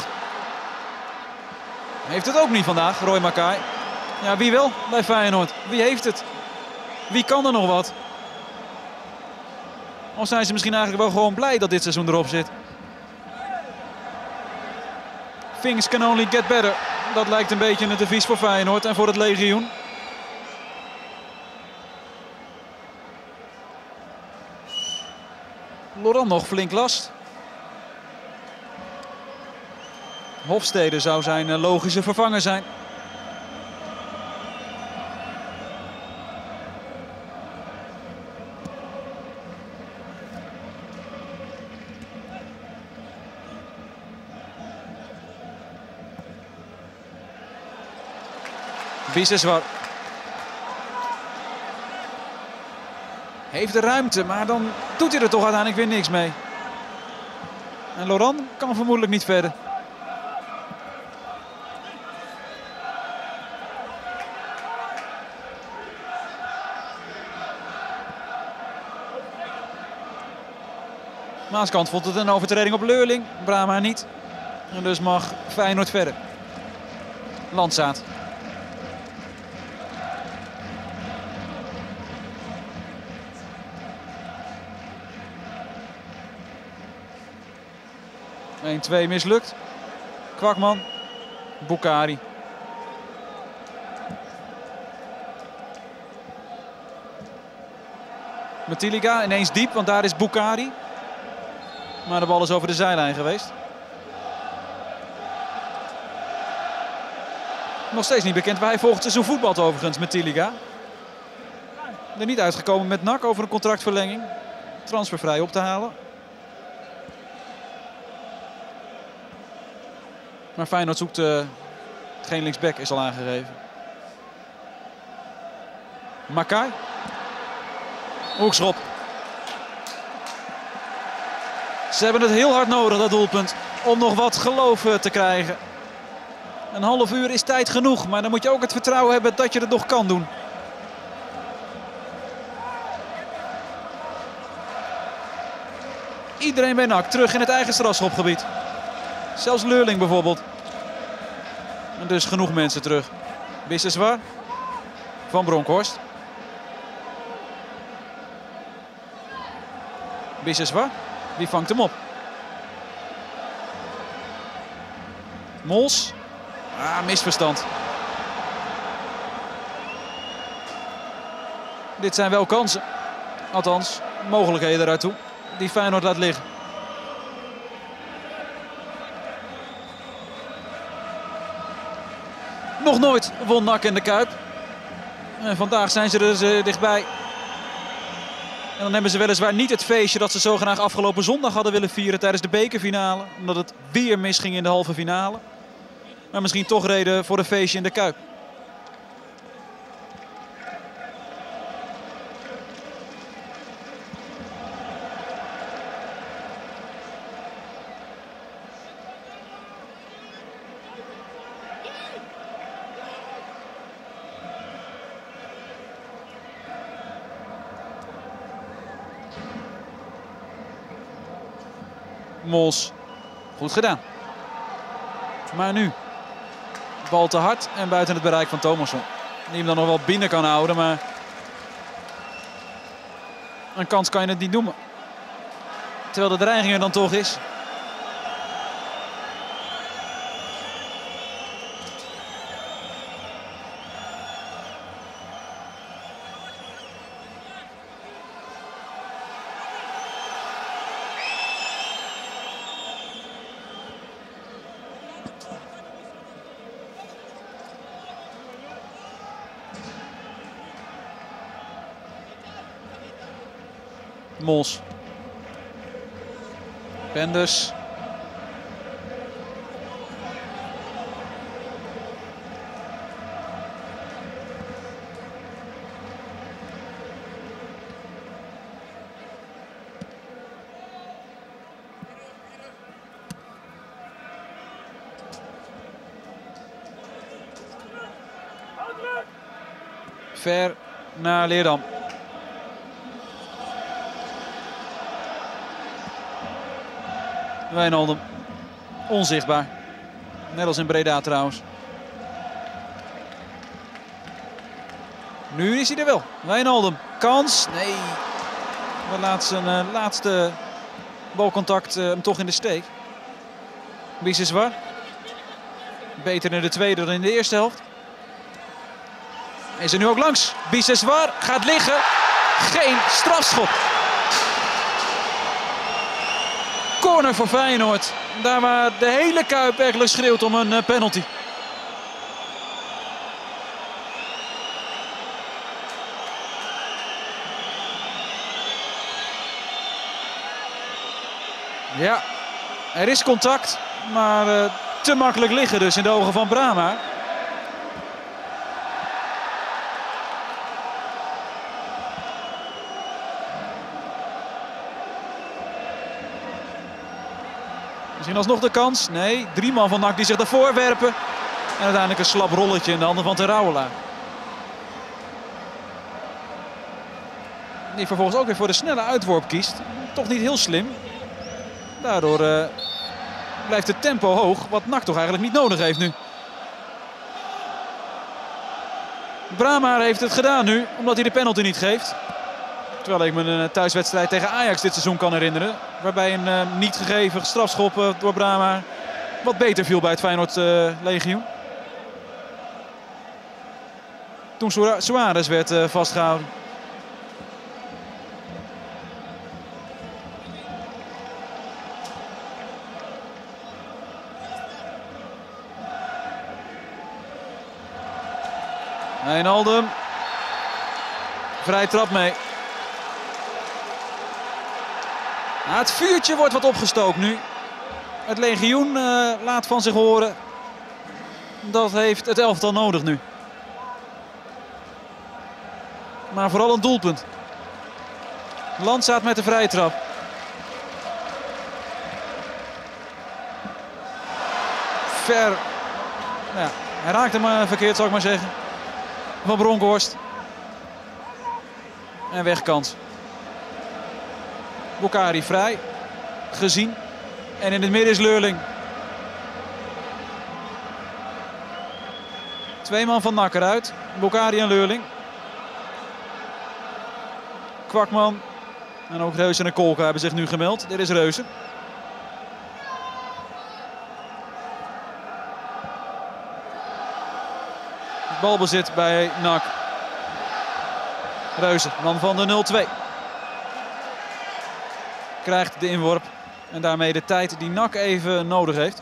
Heeft het ook niet vandaag, Roy Makai. Ja, wie wel bij Feyenoord? Wie heeft het? Wie kan er nog wat? Of zijn ze misschien eigenlijk wel gewoon blij dat dit seizoen erop zit? Things can only get better. Dat lijkt een beetje een devies voor Feyenoord en voor het legioen. Laurent nog flink last. Hofstede zou zijn logische vervanger zijn. Biseswar. Heeft de ruimte, maar dan doet hij er toch uiteindelijk weer niks mee. En Laurent kan vermoedelijk niet verder. Maaskant vond het een overtreding op Leurling. Brahma niet. En dus mag Feyenoord verder. Landzaat. een twee mislukt. Kwakman. Boukari. Matiliga ineens diep, want daar is Boukari. Maar de bal is over de zijlijn geweest. Nog steeds niet bekend waar hij volgend seizoen voetbalt overigens, Matiliga. Er niet uitgekomen met N A C over een contractverlenging. Transfervrij op te halen. Maar Feyenoord zoekt uh, geen linksback, is al aangegeven. Makai. Hoekschop. Ze hebben het heel hard nodig, dat doelpunt, om nog wat geloof te krijgen. Een half uur is tijd genoeg, maar dan moet je ook het vertrouwen hebben dat je het nog kan doen. Iedereen bij N A C terug in het eigen strafschopgebied. Zelfs Leurling bijvoorbeeld. En dus genoeg mensen terug. Biseswar. Van Bronckhorst. Biseswar. Wie vangt hem op? Mols. Ah, misverstand. Dit zijn wel kansen. Althans, mogelijkheden daartoe. Die Feyenoord laat liggen. Nog nooit won N A C in de Kuip. En vandaag zijn ze er dichtbij. En dan hebben ze weliswaar niet het feestje dat ze zo graag afgelopen zondag hadden willen vieren tijdens de bekerfinale. Omdat het weer misging in de halve finale. Maar misschien toch reden voor een feestje in de Kuip. Mols. Goed gedaan. Maar nu. Bal te hard en buiten het bereik van Thomasson. Die hem dan nog wel binnen kan houden, maar een kans kan je het niet noemen. Terwijl de dreiging er dan toch is. Mols. Penders. Ver naar Leerdam. Wijnaldum. Onzichtbaar. Net als in Breda trouwens. Nu is hij er wel. Wijnaldum. Kans. Nee. We laten zijn uh, laatste balcontact uh, hem toch in de steek. Biseswar. Beter in de tweede dan in de eerste helft. Is er nu ook langs. Biseswar gaat liggen. Geen strafschop. Corner voor Feyenoord. Daar waar de hele Kuip eigenlijk schreeuwt om een penalty. Ja, er is contact. Maar uh, te makkelijk liggen dus in de ogen van Brahma. Misschien alsnog de kans. Nee, drie man van N A C die zich daarvoor werpen. En uiteindelijk een slap rolletje in de handen van Ter Rouwelaar. Die vervolgens ook weer voor de snelle uitworp kiest. Toch niet heel slim. Daardoor uh, blijft het tempo hoog. Wat N A C toch eigenlijk niet nodig heeft nu. Brahma heeft het gedaan nu. Omdat hij de penalty niet geeft. Terwijl ik me een thuiswedstrijd tegen Ajax dit seizoen kan herinneren. Waarbij een uh, niet gegeven strafschop uh, door Brahma wat beter viel bij het Feyenoord uh, legioen. Toen Suarez werd uh, vastgehouden. Wijnaldum. Vrij trap mee. Nou, het vuurtje wordt wat opgestookt nu. Het legioen uh, laat van zich horen. Dat heeft het elftal nodig nu. Maar vooral een doelpunt. Landsaat met de vrije trap. Ver. Ja, hij raakt hem uh, verkeerd, zal ik maar zeggen. Van Bronkhorst. En wegkans. Boukari vrij. Gezien. En in het midden is Leurling. Twee man van N A C eruit. Boukari en Leurling. Kwakman. En ook Reuzen en Kolka hebben zich nu gemeld. Dit is Reuzen. Balbezit bij N A C. Reuzen, man van de nul twee. Krijgt de inworp. En daarmee de tijd die N A C even nodig heeft.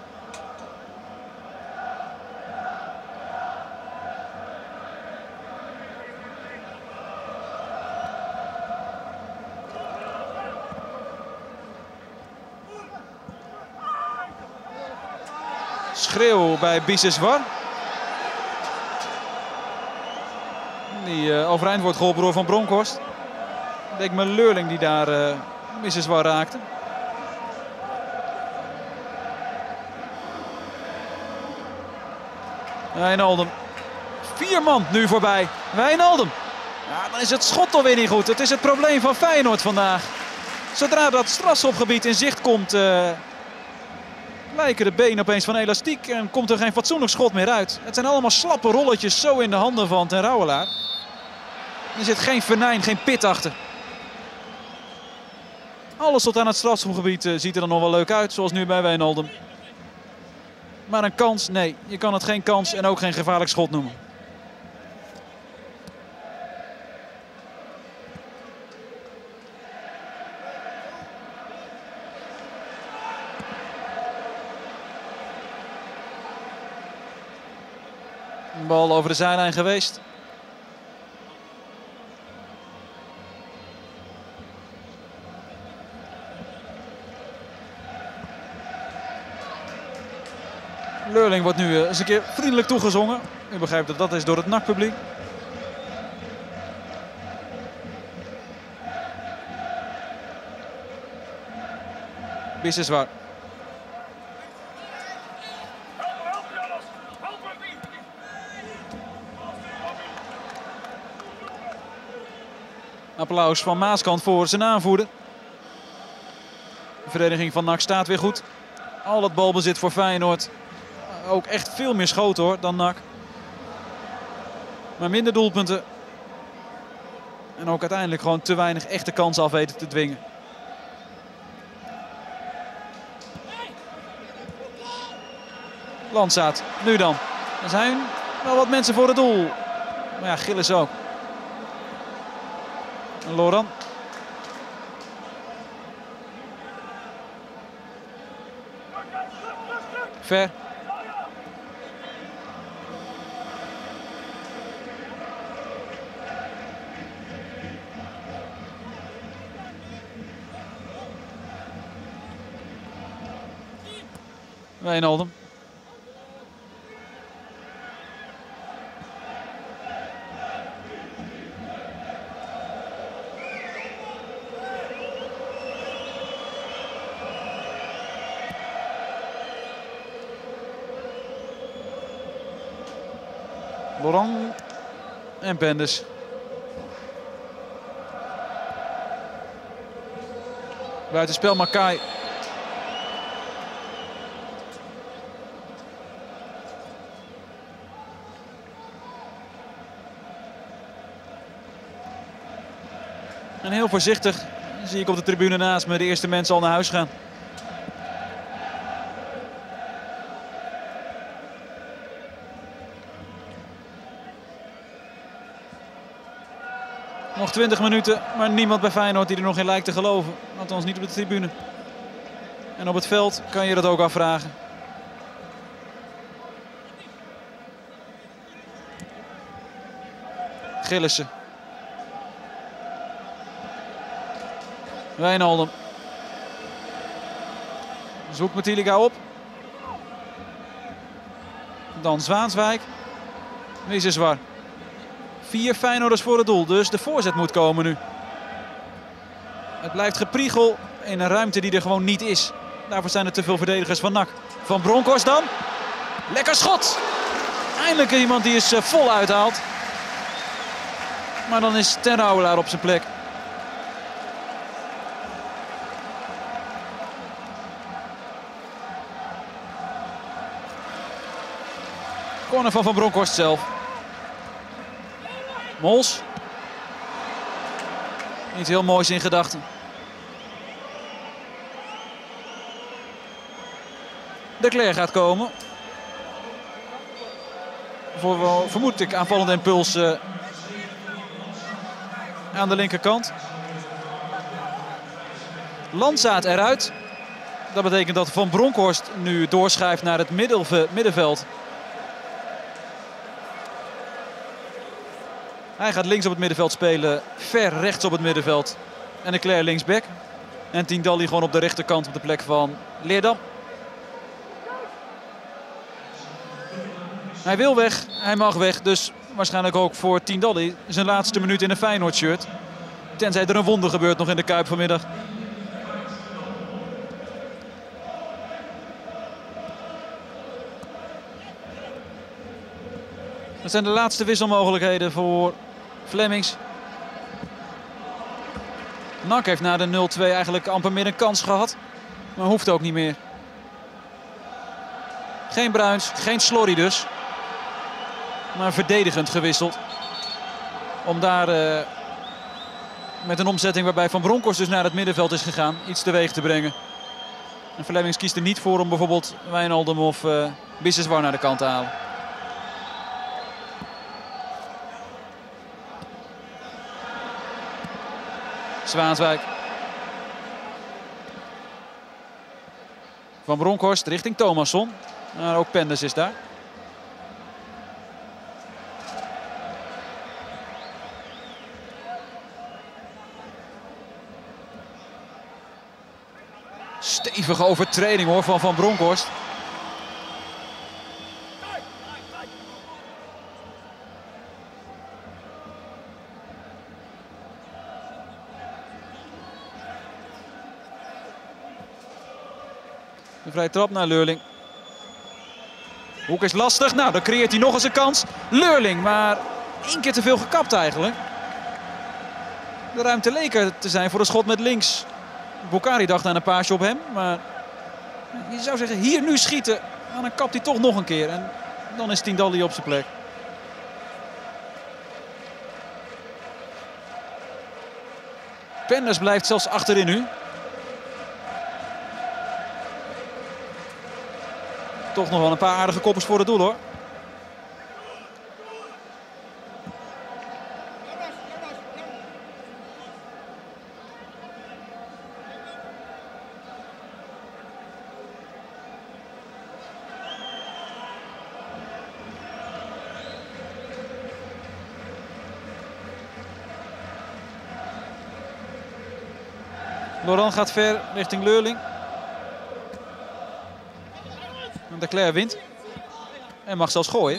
Schreeuw bij Biseswar. Die uh, overeind wordt geholpen door Van Bronkhorst. Ik denk me Leurling die daar uh, Biseswar raakte. Wijnaldum. Vier man nu voorbij. Wijnaldum. Ja, dan is het schot alweer niet goed. Het is het probleem van Feyenoord vandaag. Zodra dat strafschopgebied in zicht komt, uh, lijken de benen opeens van elastiek en komt er geen fatsoenlijk schot meer uit. Het zijn allemaal slappe rolletjes zo in de handen van Ten Rouwelaar. Er zit geen venijn, geen pit achter. Alles tot aan het strafschopgebied uh, ziet er dan nog wel leuk uit, zoals nu bij Wijnaldum. Maar een kans, nee, je kan het geen kans en ook geen gevaarlijk schot noemen. Een bal over de zijlijn geweest. Leurling wordt nu eens een keer vriendelijk toegezongen. U begrijpt dat dat is door het N A C-publiek. Biseswar. Applaus van Maaskant voor zijn aanvoerder. De verdediging van N A C staat weer goed. Al het balbezit voor Feyenoord. Ook echt veel meer schoten hoor dan N A C. Maar minder doelpunten. En ook uiteindelijk gewoon te weinig echte kansen af weten te dwingen. Landsaat, nu dan. Er zijn wel wat mensen voor het doel. Maar ja, Gillis ook. En Laurent. Ver. Wijnaldum. Laurent en Bendes. Buitenspel Makai. En heel voorzichtig zie ik op de tribune naast me de eerste mensen al naar huis gaan. Nog twintig minuten, maar niemand bij Feyenoord die er nog in lijkt te geloven. Althans niet op de tribune. En op het veld kan je dat ook afvragen. Gillissen. Wijnaldum. Zoekt Matiliga op. Dan Zwaanswijk. Biseswar. Vier Feyenoorders voor het doel, dus de voorzet moet komen nu. Het blijft gepriegel in een ruimte die er gewoon niet is. Daarvoor zijn er te veel verdedigers van N A C. Van Bronckhorst dan. Lekker schot. Eindelijk iemand die is vol uithaalt. Maar dan is Ten Rouwelaar op zijn plek. Corner van Van Bronckhorst zelf. Mols. Iets heel moois in gedachten. De Cler gaat komen. Voor, vermoed ik, aanvallende impuls uh, aan de linkerkant. Landsaat eruit. Dat betekent dat Van Bronckhorst nu doorschrijft naar het middenveld. Hij gaat links op het middenveld spelen, ver rechts op het middenveld. En de Cler linksback. En Tindalli gewoon op de rechterkant op de plek van Leerdam. Hij wil weg, hij mag weg, dus waarschijnlijk ook voor Tindalli zijn laatste minuut in een Feyenoord shirt. Tenzij er een wonder gebeurt nog in de Kuip vanmiddag. Dat zijn de laatste wisselmogelijkheden voor Flemings. N A C heeft na de nul twee eigenlijk amper meer een kans gehad. Maar hoeft ook niet meer. Geen Bruins, geen Slorry dus. Maar verdedigend gewisseld. Om daar uh, met een omzetting waarbij Van Bronckhorst dus naar het middenveld is gegaan. Iets teweeg te brengen. En Flemings kiest er niet voor om bijvoorbeeld Wijnaldum of uh, Biseswar naar de kant te halen. Zwaanswijk. Van Bronckhorst richting Thomasson. Maar ook Penders is daar. Stevige overtreding hoor van Van Bronckhorst. De vrije trap naar Leurling. Hoek is lastig. Nou, dan creëert hij nog eens een kans. Leurling, maar één keer te veel gekapt eigenlijk. De ruimte leek er te zijn voor een schot met links. Boukari dacht aan een paasje op hem. Maar je zou zeggen, hier nu schieten. En dan kapt hij toch nog een keer. En dan is Tindalli op zijn plek. Penders blijft zelfs achterin nu. Toch nog wel een paar aardige koppers voor het doel hoor. Laurent gaat ver richting Leurling. De Cler wint. En mag zelfs gooien.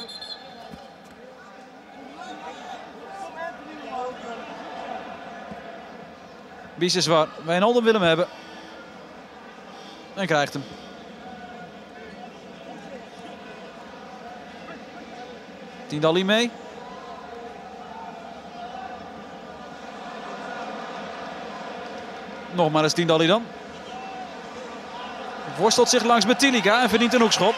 Biseswar. Wijnaldum wil hem hebben. En krijgt hem. Tindalli mee. Nog maar eens Tindalli dan. Worstelt zich langs met Tilika en verdient een hoekschop.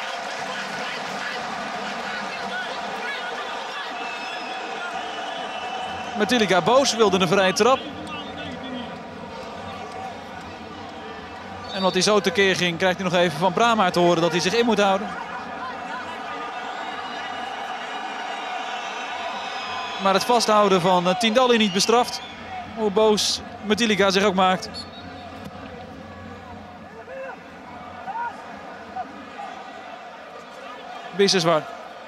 Tilika boos, wilde een vrije trap. En wat hij zo tekeer ging, krijgt hij nog even van Brahma te horen dat hij zich in moet houden. Maar het vasthouden van uh, Tindalli niet bestraft. Hoe boos Tilika zich ook maakt. Biseswar.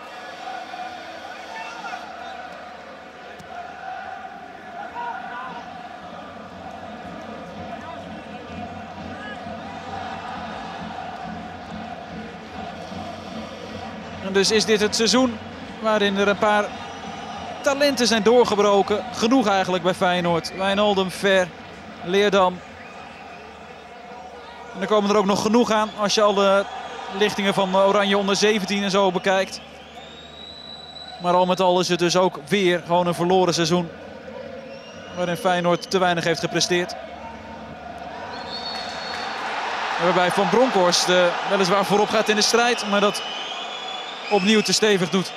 En dus is dit het seizoen waarin er een paar talenten zijn doorgebroken. Genoeg eigenlijk bij Feyenoord. Wijnaldum, Ver, Leerdam. En er komen er ook nog genoeg aan als je alle lichtingen van Oranje onder zeventien en zo bekijkt. Maar al met al is het dus ook weer gewoon een verloren seizoen. Waarin Feyenoord te weinig heeft gepresteerd. En waarbij Van Bronckhorst uh, weliswaar voorop gaat in de strijd. Maar dat opnieuw te stevig doet.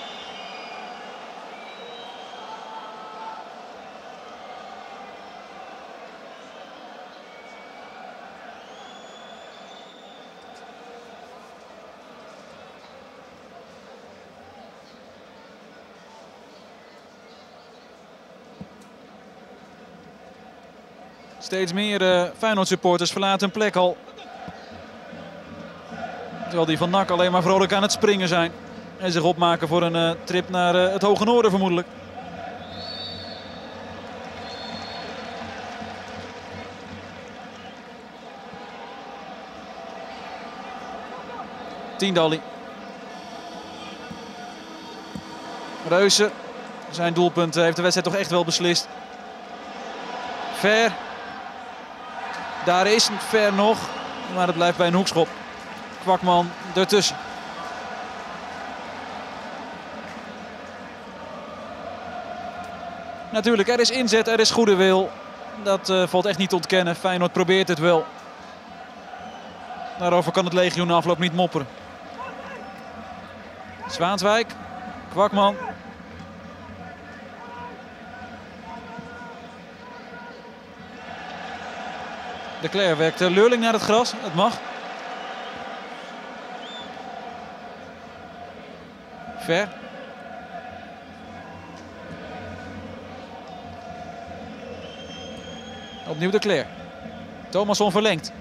Steeds meer uh, Feyenoord supporters verlaten hun plek al. Terwijl die van N A C alleen maar vrolijk aan het springen zijn. En zich opmaken voor een uh, trip naar uh, het Hoge Noorden vermoedelijk. Tindalli. Reuser. Zijn doelpunt heeft de wedstrijd toch echt wel beslist. Ver. Daar is Ver nog. Maar het blijft bij een hoekschop. Kwakman ertussen. Natuurlijk, er is inzet, er is goede wil. Dat uh, valt echt niet te ontkennen. Feyenoord probeert het wel. Daarover kan het legioen na afloop niet mopperen. Zwaanswijk. Kwakman. De Cler werkt Leurling naar het gras. Het mag. Ver. Opnieuw de Cler. Thomasson verlengt.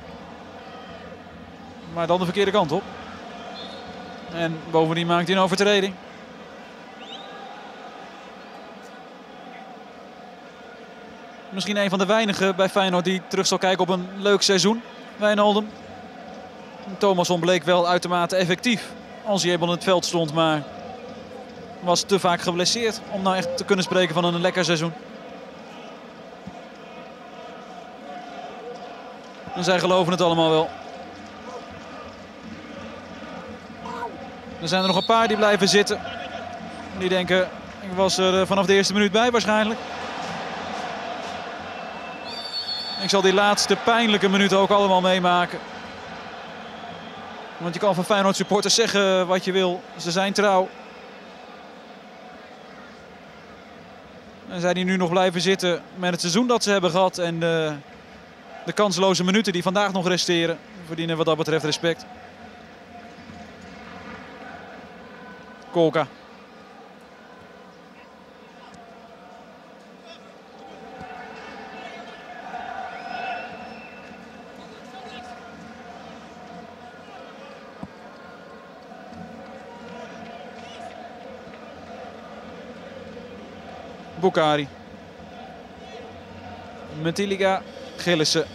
Maar dan de verkeerde kant op. En bovendien maakt hij een overtreding. Misschien een van de weinigen bij Feyenoord die terug zal kijken op een leuk seizoen. Wijnaldum. Thomasson bleek wel uitermate effectief als hij eenmaal in het veld stond. Maar was te vaak geblesseerd om nou echt te kunnen spreken van een lekker seizoen. En zij geloven het allemaal wel. Er zijn er nog een paar die blijven zitten. Die denken, ik was er vanaf de eerste minuut bij waarschijnlijk. Ik zal die laatste pijnlijke minuten ook allemaal meemaken. Want je kan van Feyenoord supporters zeggen wat je wil. Ze zijn trouw. En zij die nu nog blijven zitten met het seizoen dat ze hebben gehad. En de, de kansloze minuten die vandaag nog resteren. Verdienen wat dat betreft respect. Kolka. Boukari. Metiliga. Gillissen.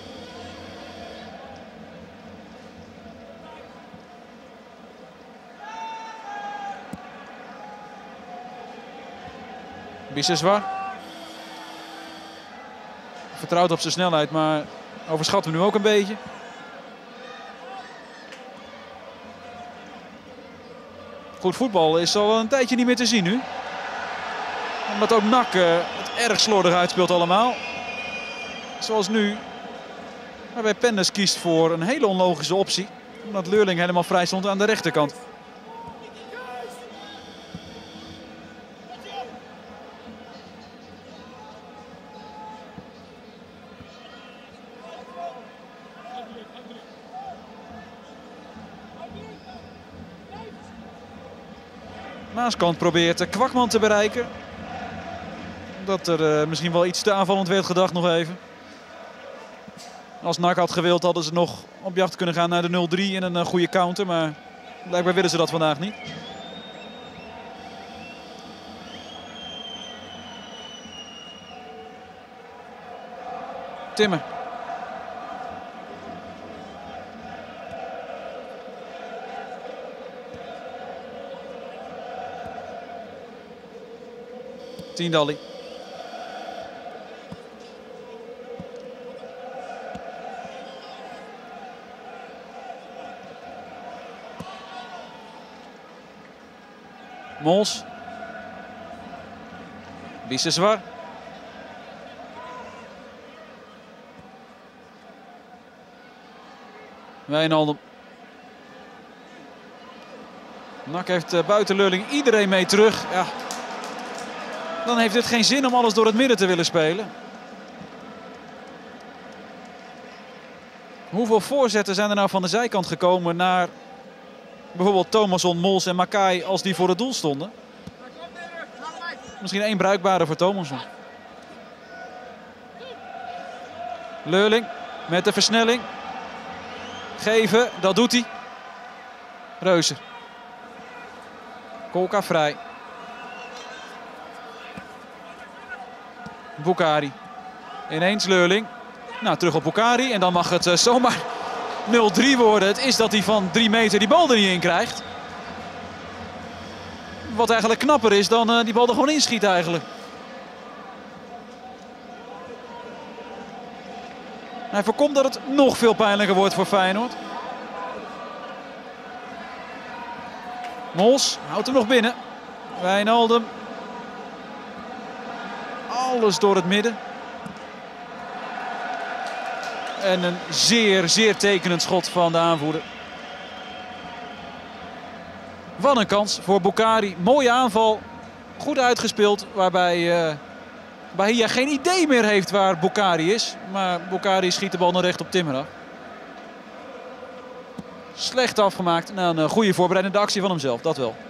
Biseswar. Vertrouwt op zijn snelheid, maar overschat hem nu ook een beetje. Goed voetbal is al een tijdje niet meer te zien nu. Omdat ook N A C uh, het erg slordig uitspeelt allemaal. Zoals nu. Waarbij Penders kiest voor een hele onlogische optie. Omdat Leurling helemaal vrij stond aan de rechterkant. Maaskant probeert Kwakman te bereiken. Dat er uh, misschien wel iets te aanvallend werd gedacht nog even. Als N A C had gewild hadden ze nog op jacht kunnen gaan naar de nul drie en een uh, goede counter. Maar blijkbaar willen ze dat vandaag niet. Timmer. Tiendalli. Mols. Biseswar. Wijnaldum. N A C heeft uh, buiten Leurling iedereen mee terug. Ja. Dan heeft het geen zin om alles door het midden te willen spelen. Hoeveel voorzetten zijn er nou van de zijkant gekomen naar bijvoorbeeld Thomasson, Mols en Makai als die voor het doel stonden? Misschien één bruikbare voor Thomasson. Leurling met de versnelling. Geven, dat doet hij. Reuser. Kolka vrij. Boukari. Ineens Leurling. Nou, terug op Boukari. En dan mag het uh, zomaar nul drie worden. Het is dat hij van drie meter die bal er niet in krijgt. Wat eigenlijk knapper is dan uh, die bal er gewoon inschiet eigenlijk. Hij voorkomt dat het nog veel pijnlijker wordt voor Feyenoord. Mols houdt hem nog binnen. Wijnaldum. Alles door het midden. En een zeer, zeer tekenend schot van de aanvoerder. Wat een kans voor Boukari. Mooie aanval. Goed uitgespeeld. Waarbij uh, Bahia geen idee meer heeft waar Boukari is. Maar Boukari schiet de bal nog recht op Timmer af. Slecht afgemaakt. Nou, een goede voorbereidende actie van hemzelf. Dat wel.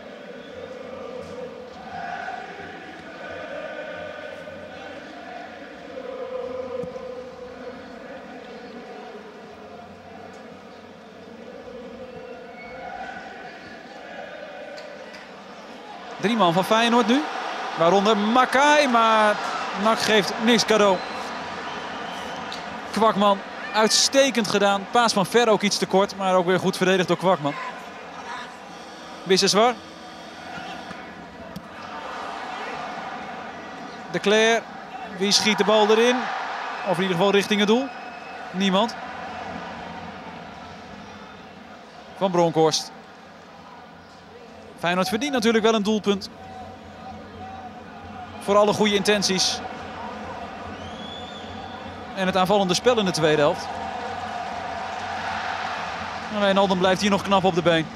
Drie man van Feyenoord nu. Waaronder Makai, maar N A C geeft niks cadeau. Kwakman, uitstekend gedaan. Paas van Ver ook iets te kort, maar ook weer goed verdedigd door Kwakman. Bisseswar. De Cler. Wie schiet de bal erin? Of in ieder geval richting het doel? Niemand. Van Bronkhorst. Feyenoord verdient natuurlijk wel een doelpunt. Voor alle goede intenties. En het aanvallende spel in de tweede helft. En Wijnaldum blijft hier nog knap op de been.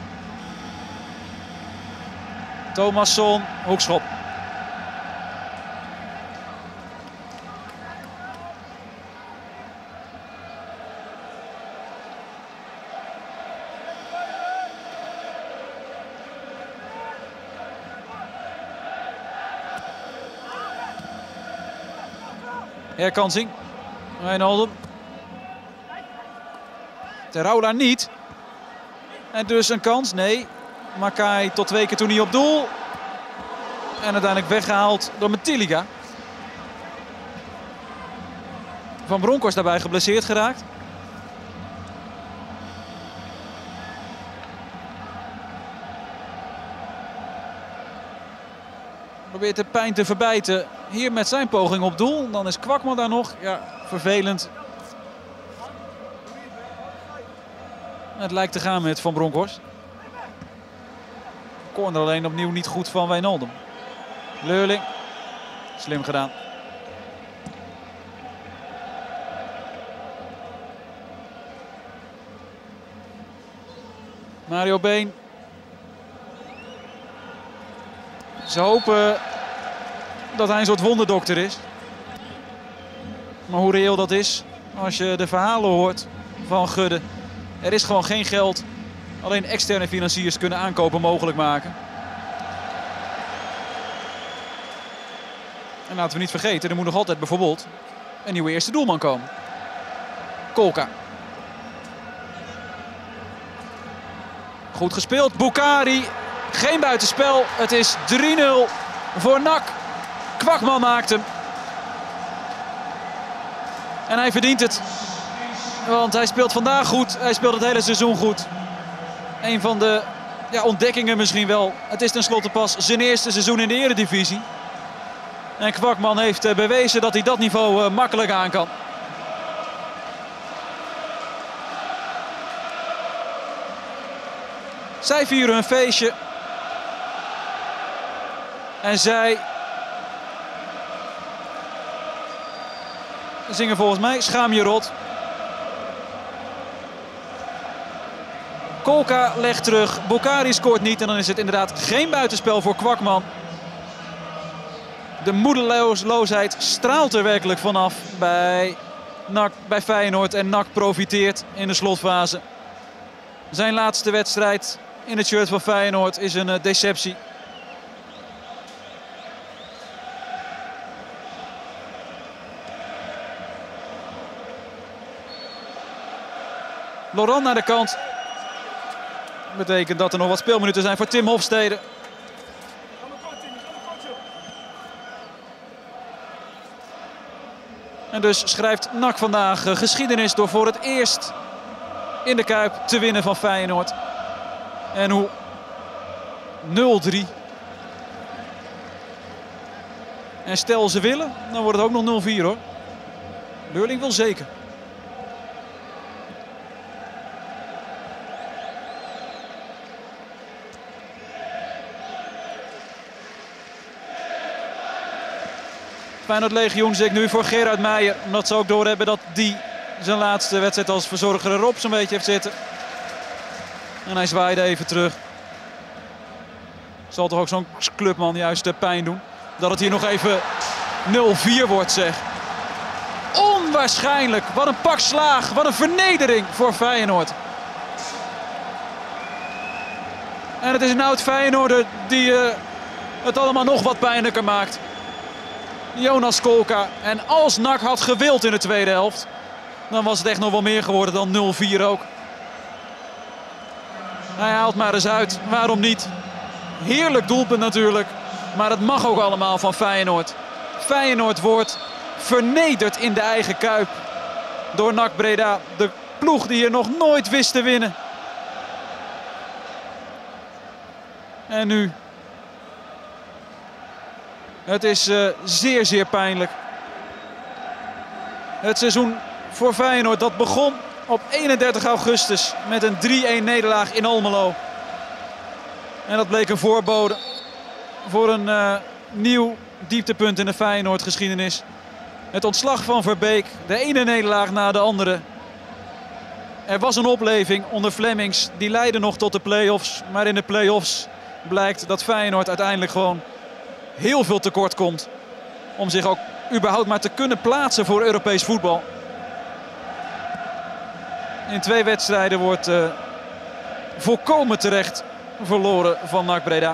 Thomasson, hoekschop. Herkansing. Wijnaldum. Teroula niet. En dus een kans. Nee. Makai tot twee keer toe niet op doel. En uiteindelijk weggehaald door Metiliga. Van Bronckhorst daarbij geblesseerd geraakt. Probeert de pijn te verbijten. Hier met zijn poging op doel. Dan is Kwakman daar nog. Ja, vervelend. Het lijkt te gaan met Van Bronckhorst. Corner alleen opnieuw niet goed van Wijnaldum. Leurling. Slim gedaan. Mario Been. Ze hopen dat hij een soort wonderdokter is. Maar hoe reëel dat is, als je de verhalen hoort van Gudde. Er is gewoon geen geld. Alleen externe financiers kunnen aankopen mogelijk maken. En laten we niet vergeten, er moet nog altijd bijvoorbeeld een nieuwe eerste doelman komen. Kolka. Goed gespeeld, Boukari. Geen buitenspel, het is drie nul voor N A C. Kwakman maakt hem. En hij verdient het. Want hij speelt vandaag goed, hij speelt het hele seizoen goed. Een van de ja, ontdekkingen misschien wel. Het is tenslotte pas zijn eerste seizoen in de Eredivisie. En Kwakman heeft uh, bewezen dat hij dat niveau uh, makkelijk aan kan. Zij vieren een feestje. En zij zingen volgens mij Schaam je rot. Kolka legt terug. Boukari scoort niet. En dan is het inderdaad geen buitenspel voor Kwakman. De moedeloosheid straalt er werkelijk vanaf bij N A C, bij Feyenoord. En N A C profiteert in de slotfase. Zijn laatste wedstrijd in het shirt van Feyenoord is een uh, deceptie. Laurent naar de kant. Dat betekent dat er nog wat speelminuten zijn voor Tim Hofstede. En dus schrijft N A C vandaag geschiedenis door voor het eerst in de Kuip te winnen van Feyenoord. En hoe nul drie. En stel ze willen, dan wordt het ook nog nul vier hoor. Leurling wil zeker. Feyenoord Legioen zit nu voor Gerard Meijer. Omdat ze ook doorhebben dat die zijn laatste wedstrijd als verzorger erop zo'n beetje heeft zitten. En hij zwaaide even terug. Zal toch ook zo'n clubman juist de pijn doen. Dat het hier nog even nul vier wordt, zeg. Onwaarschijnlijk. Wat een pak slaag. Wat een vernedering voor Feyenoord. En het is een oud Feyenoorder die uh, het allemaal nog wat pijnlijker maakt. Jonas Kolka. En als N A C had gewild in de tweede helft, dan was het echt nog wel meer geworden dan nul vier ook. Hij haalt maar eens uit. Waarom niet? Heerlijk doelpunt natuurlijk. Maar het mag ook allemaal van Feyenoord. Feyenoord wordt vernederd in de eigen kuip. Door N A C Breda. De ploeg die hier nog nooit wist te winnen. En nu. Het is uh, zeer zeer pijnlijk. Het seizoen voor Feyenoord dat begon op eenendertig augustus met een drie-een nederlaag in Almelo. En dat bleek een voorbode voor een uh, nieuw dieptepunt in de Feyenoord-geschiedenis. Het ontslag van Verbeek, de ene nederlaag na de andere. Er was een opleving onder Flemings, die leidde nog tot de play-offs. Maar in de play-offs blijkt dat Feyenoord uiteindelijk gewoon heel veel tekort komt om zich ook überhaupt maar te kunnen plaatsen voor Europees voetbal. In twee wedstrijden wordt uh, volkomen terecht verloren van N A C Breda.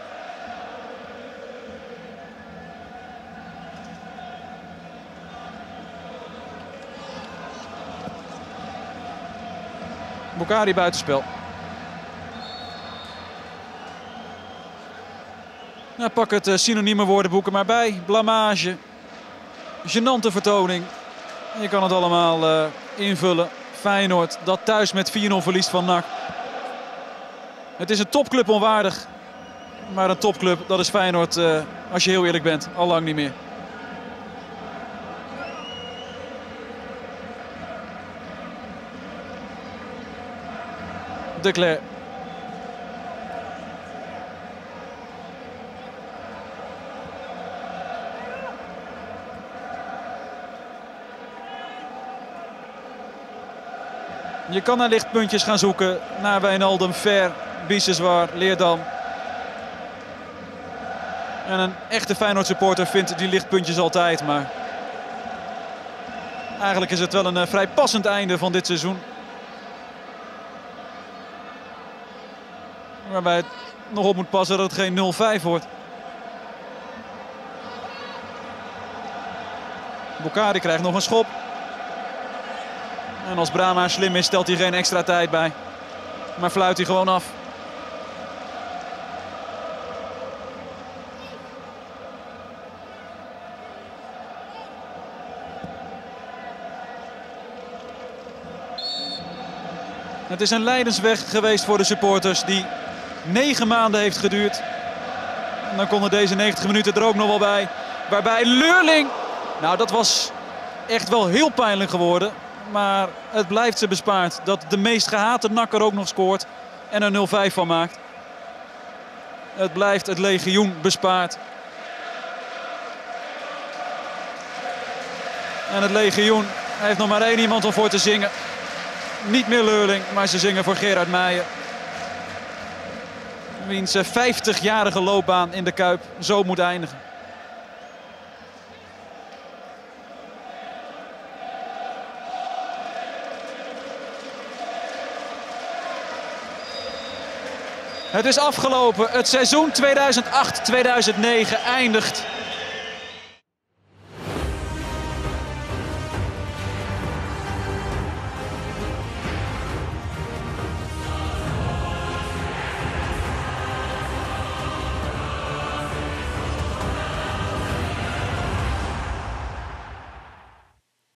Boukari buitenspel. Nou, pak het uh, synonieme woordenboeken maar bij. Blamage. Genante vertoning. Je kan het allemaal uh, invullen. Feyenoord dat thuis met vier nul verliest van N A C. Het is een topclub onwaardig. Maar een topclub, dat is Feyenoord, uh, als je heel eerlijk bent, al lang niet meer. De Cler. Je kan naar lichtpuntjes gaan zoeken. Naar Wijnaldum, Ver, Biseswar, Leerdam. En een echte Feyenoord supporter vindt die lichtpuntjes altijd. Maar eigenlijk is het wel een uh, vrij passend einde van dit seizoen. Waarbij het nog op moet passen dat het geen nul vijf wordt. Boukari krijgt nog een schop. En als Brahma slim is, stelt hij geen extra tijd bij. Maar fluit hij gewoon af. Het is een lijdensweg geweest voor de supporters die negen maanden heeft geduurd. En dan konden deze negentig minuten er ook nog wel bij. Waarbij Leurling, nou dat was echt wel heel pijnlijk geworden. Maar het blijft ze bespaard dat de meest gehate N A C er ook nog scoort. En er nul vijf van maakt. Het blijft het legioen bespaard. En het legioen heeft nog maar één iemand om voor te zingen. Niet meer Leurling, maar ze zingen voor Gerard Meijer. Wiens vijftigjarige loopbaan in de Kuip zo moet eindigen. Het is afgelopen. Het seizoen tweeduizend acht tweeduizend negen eindigt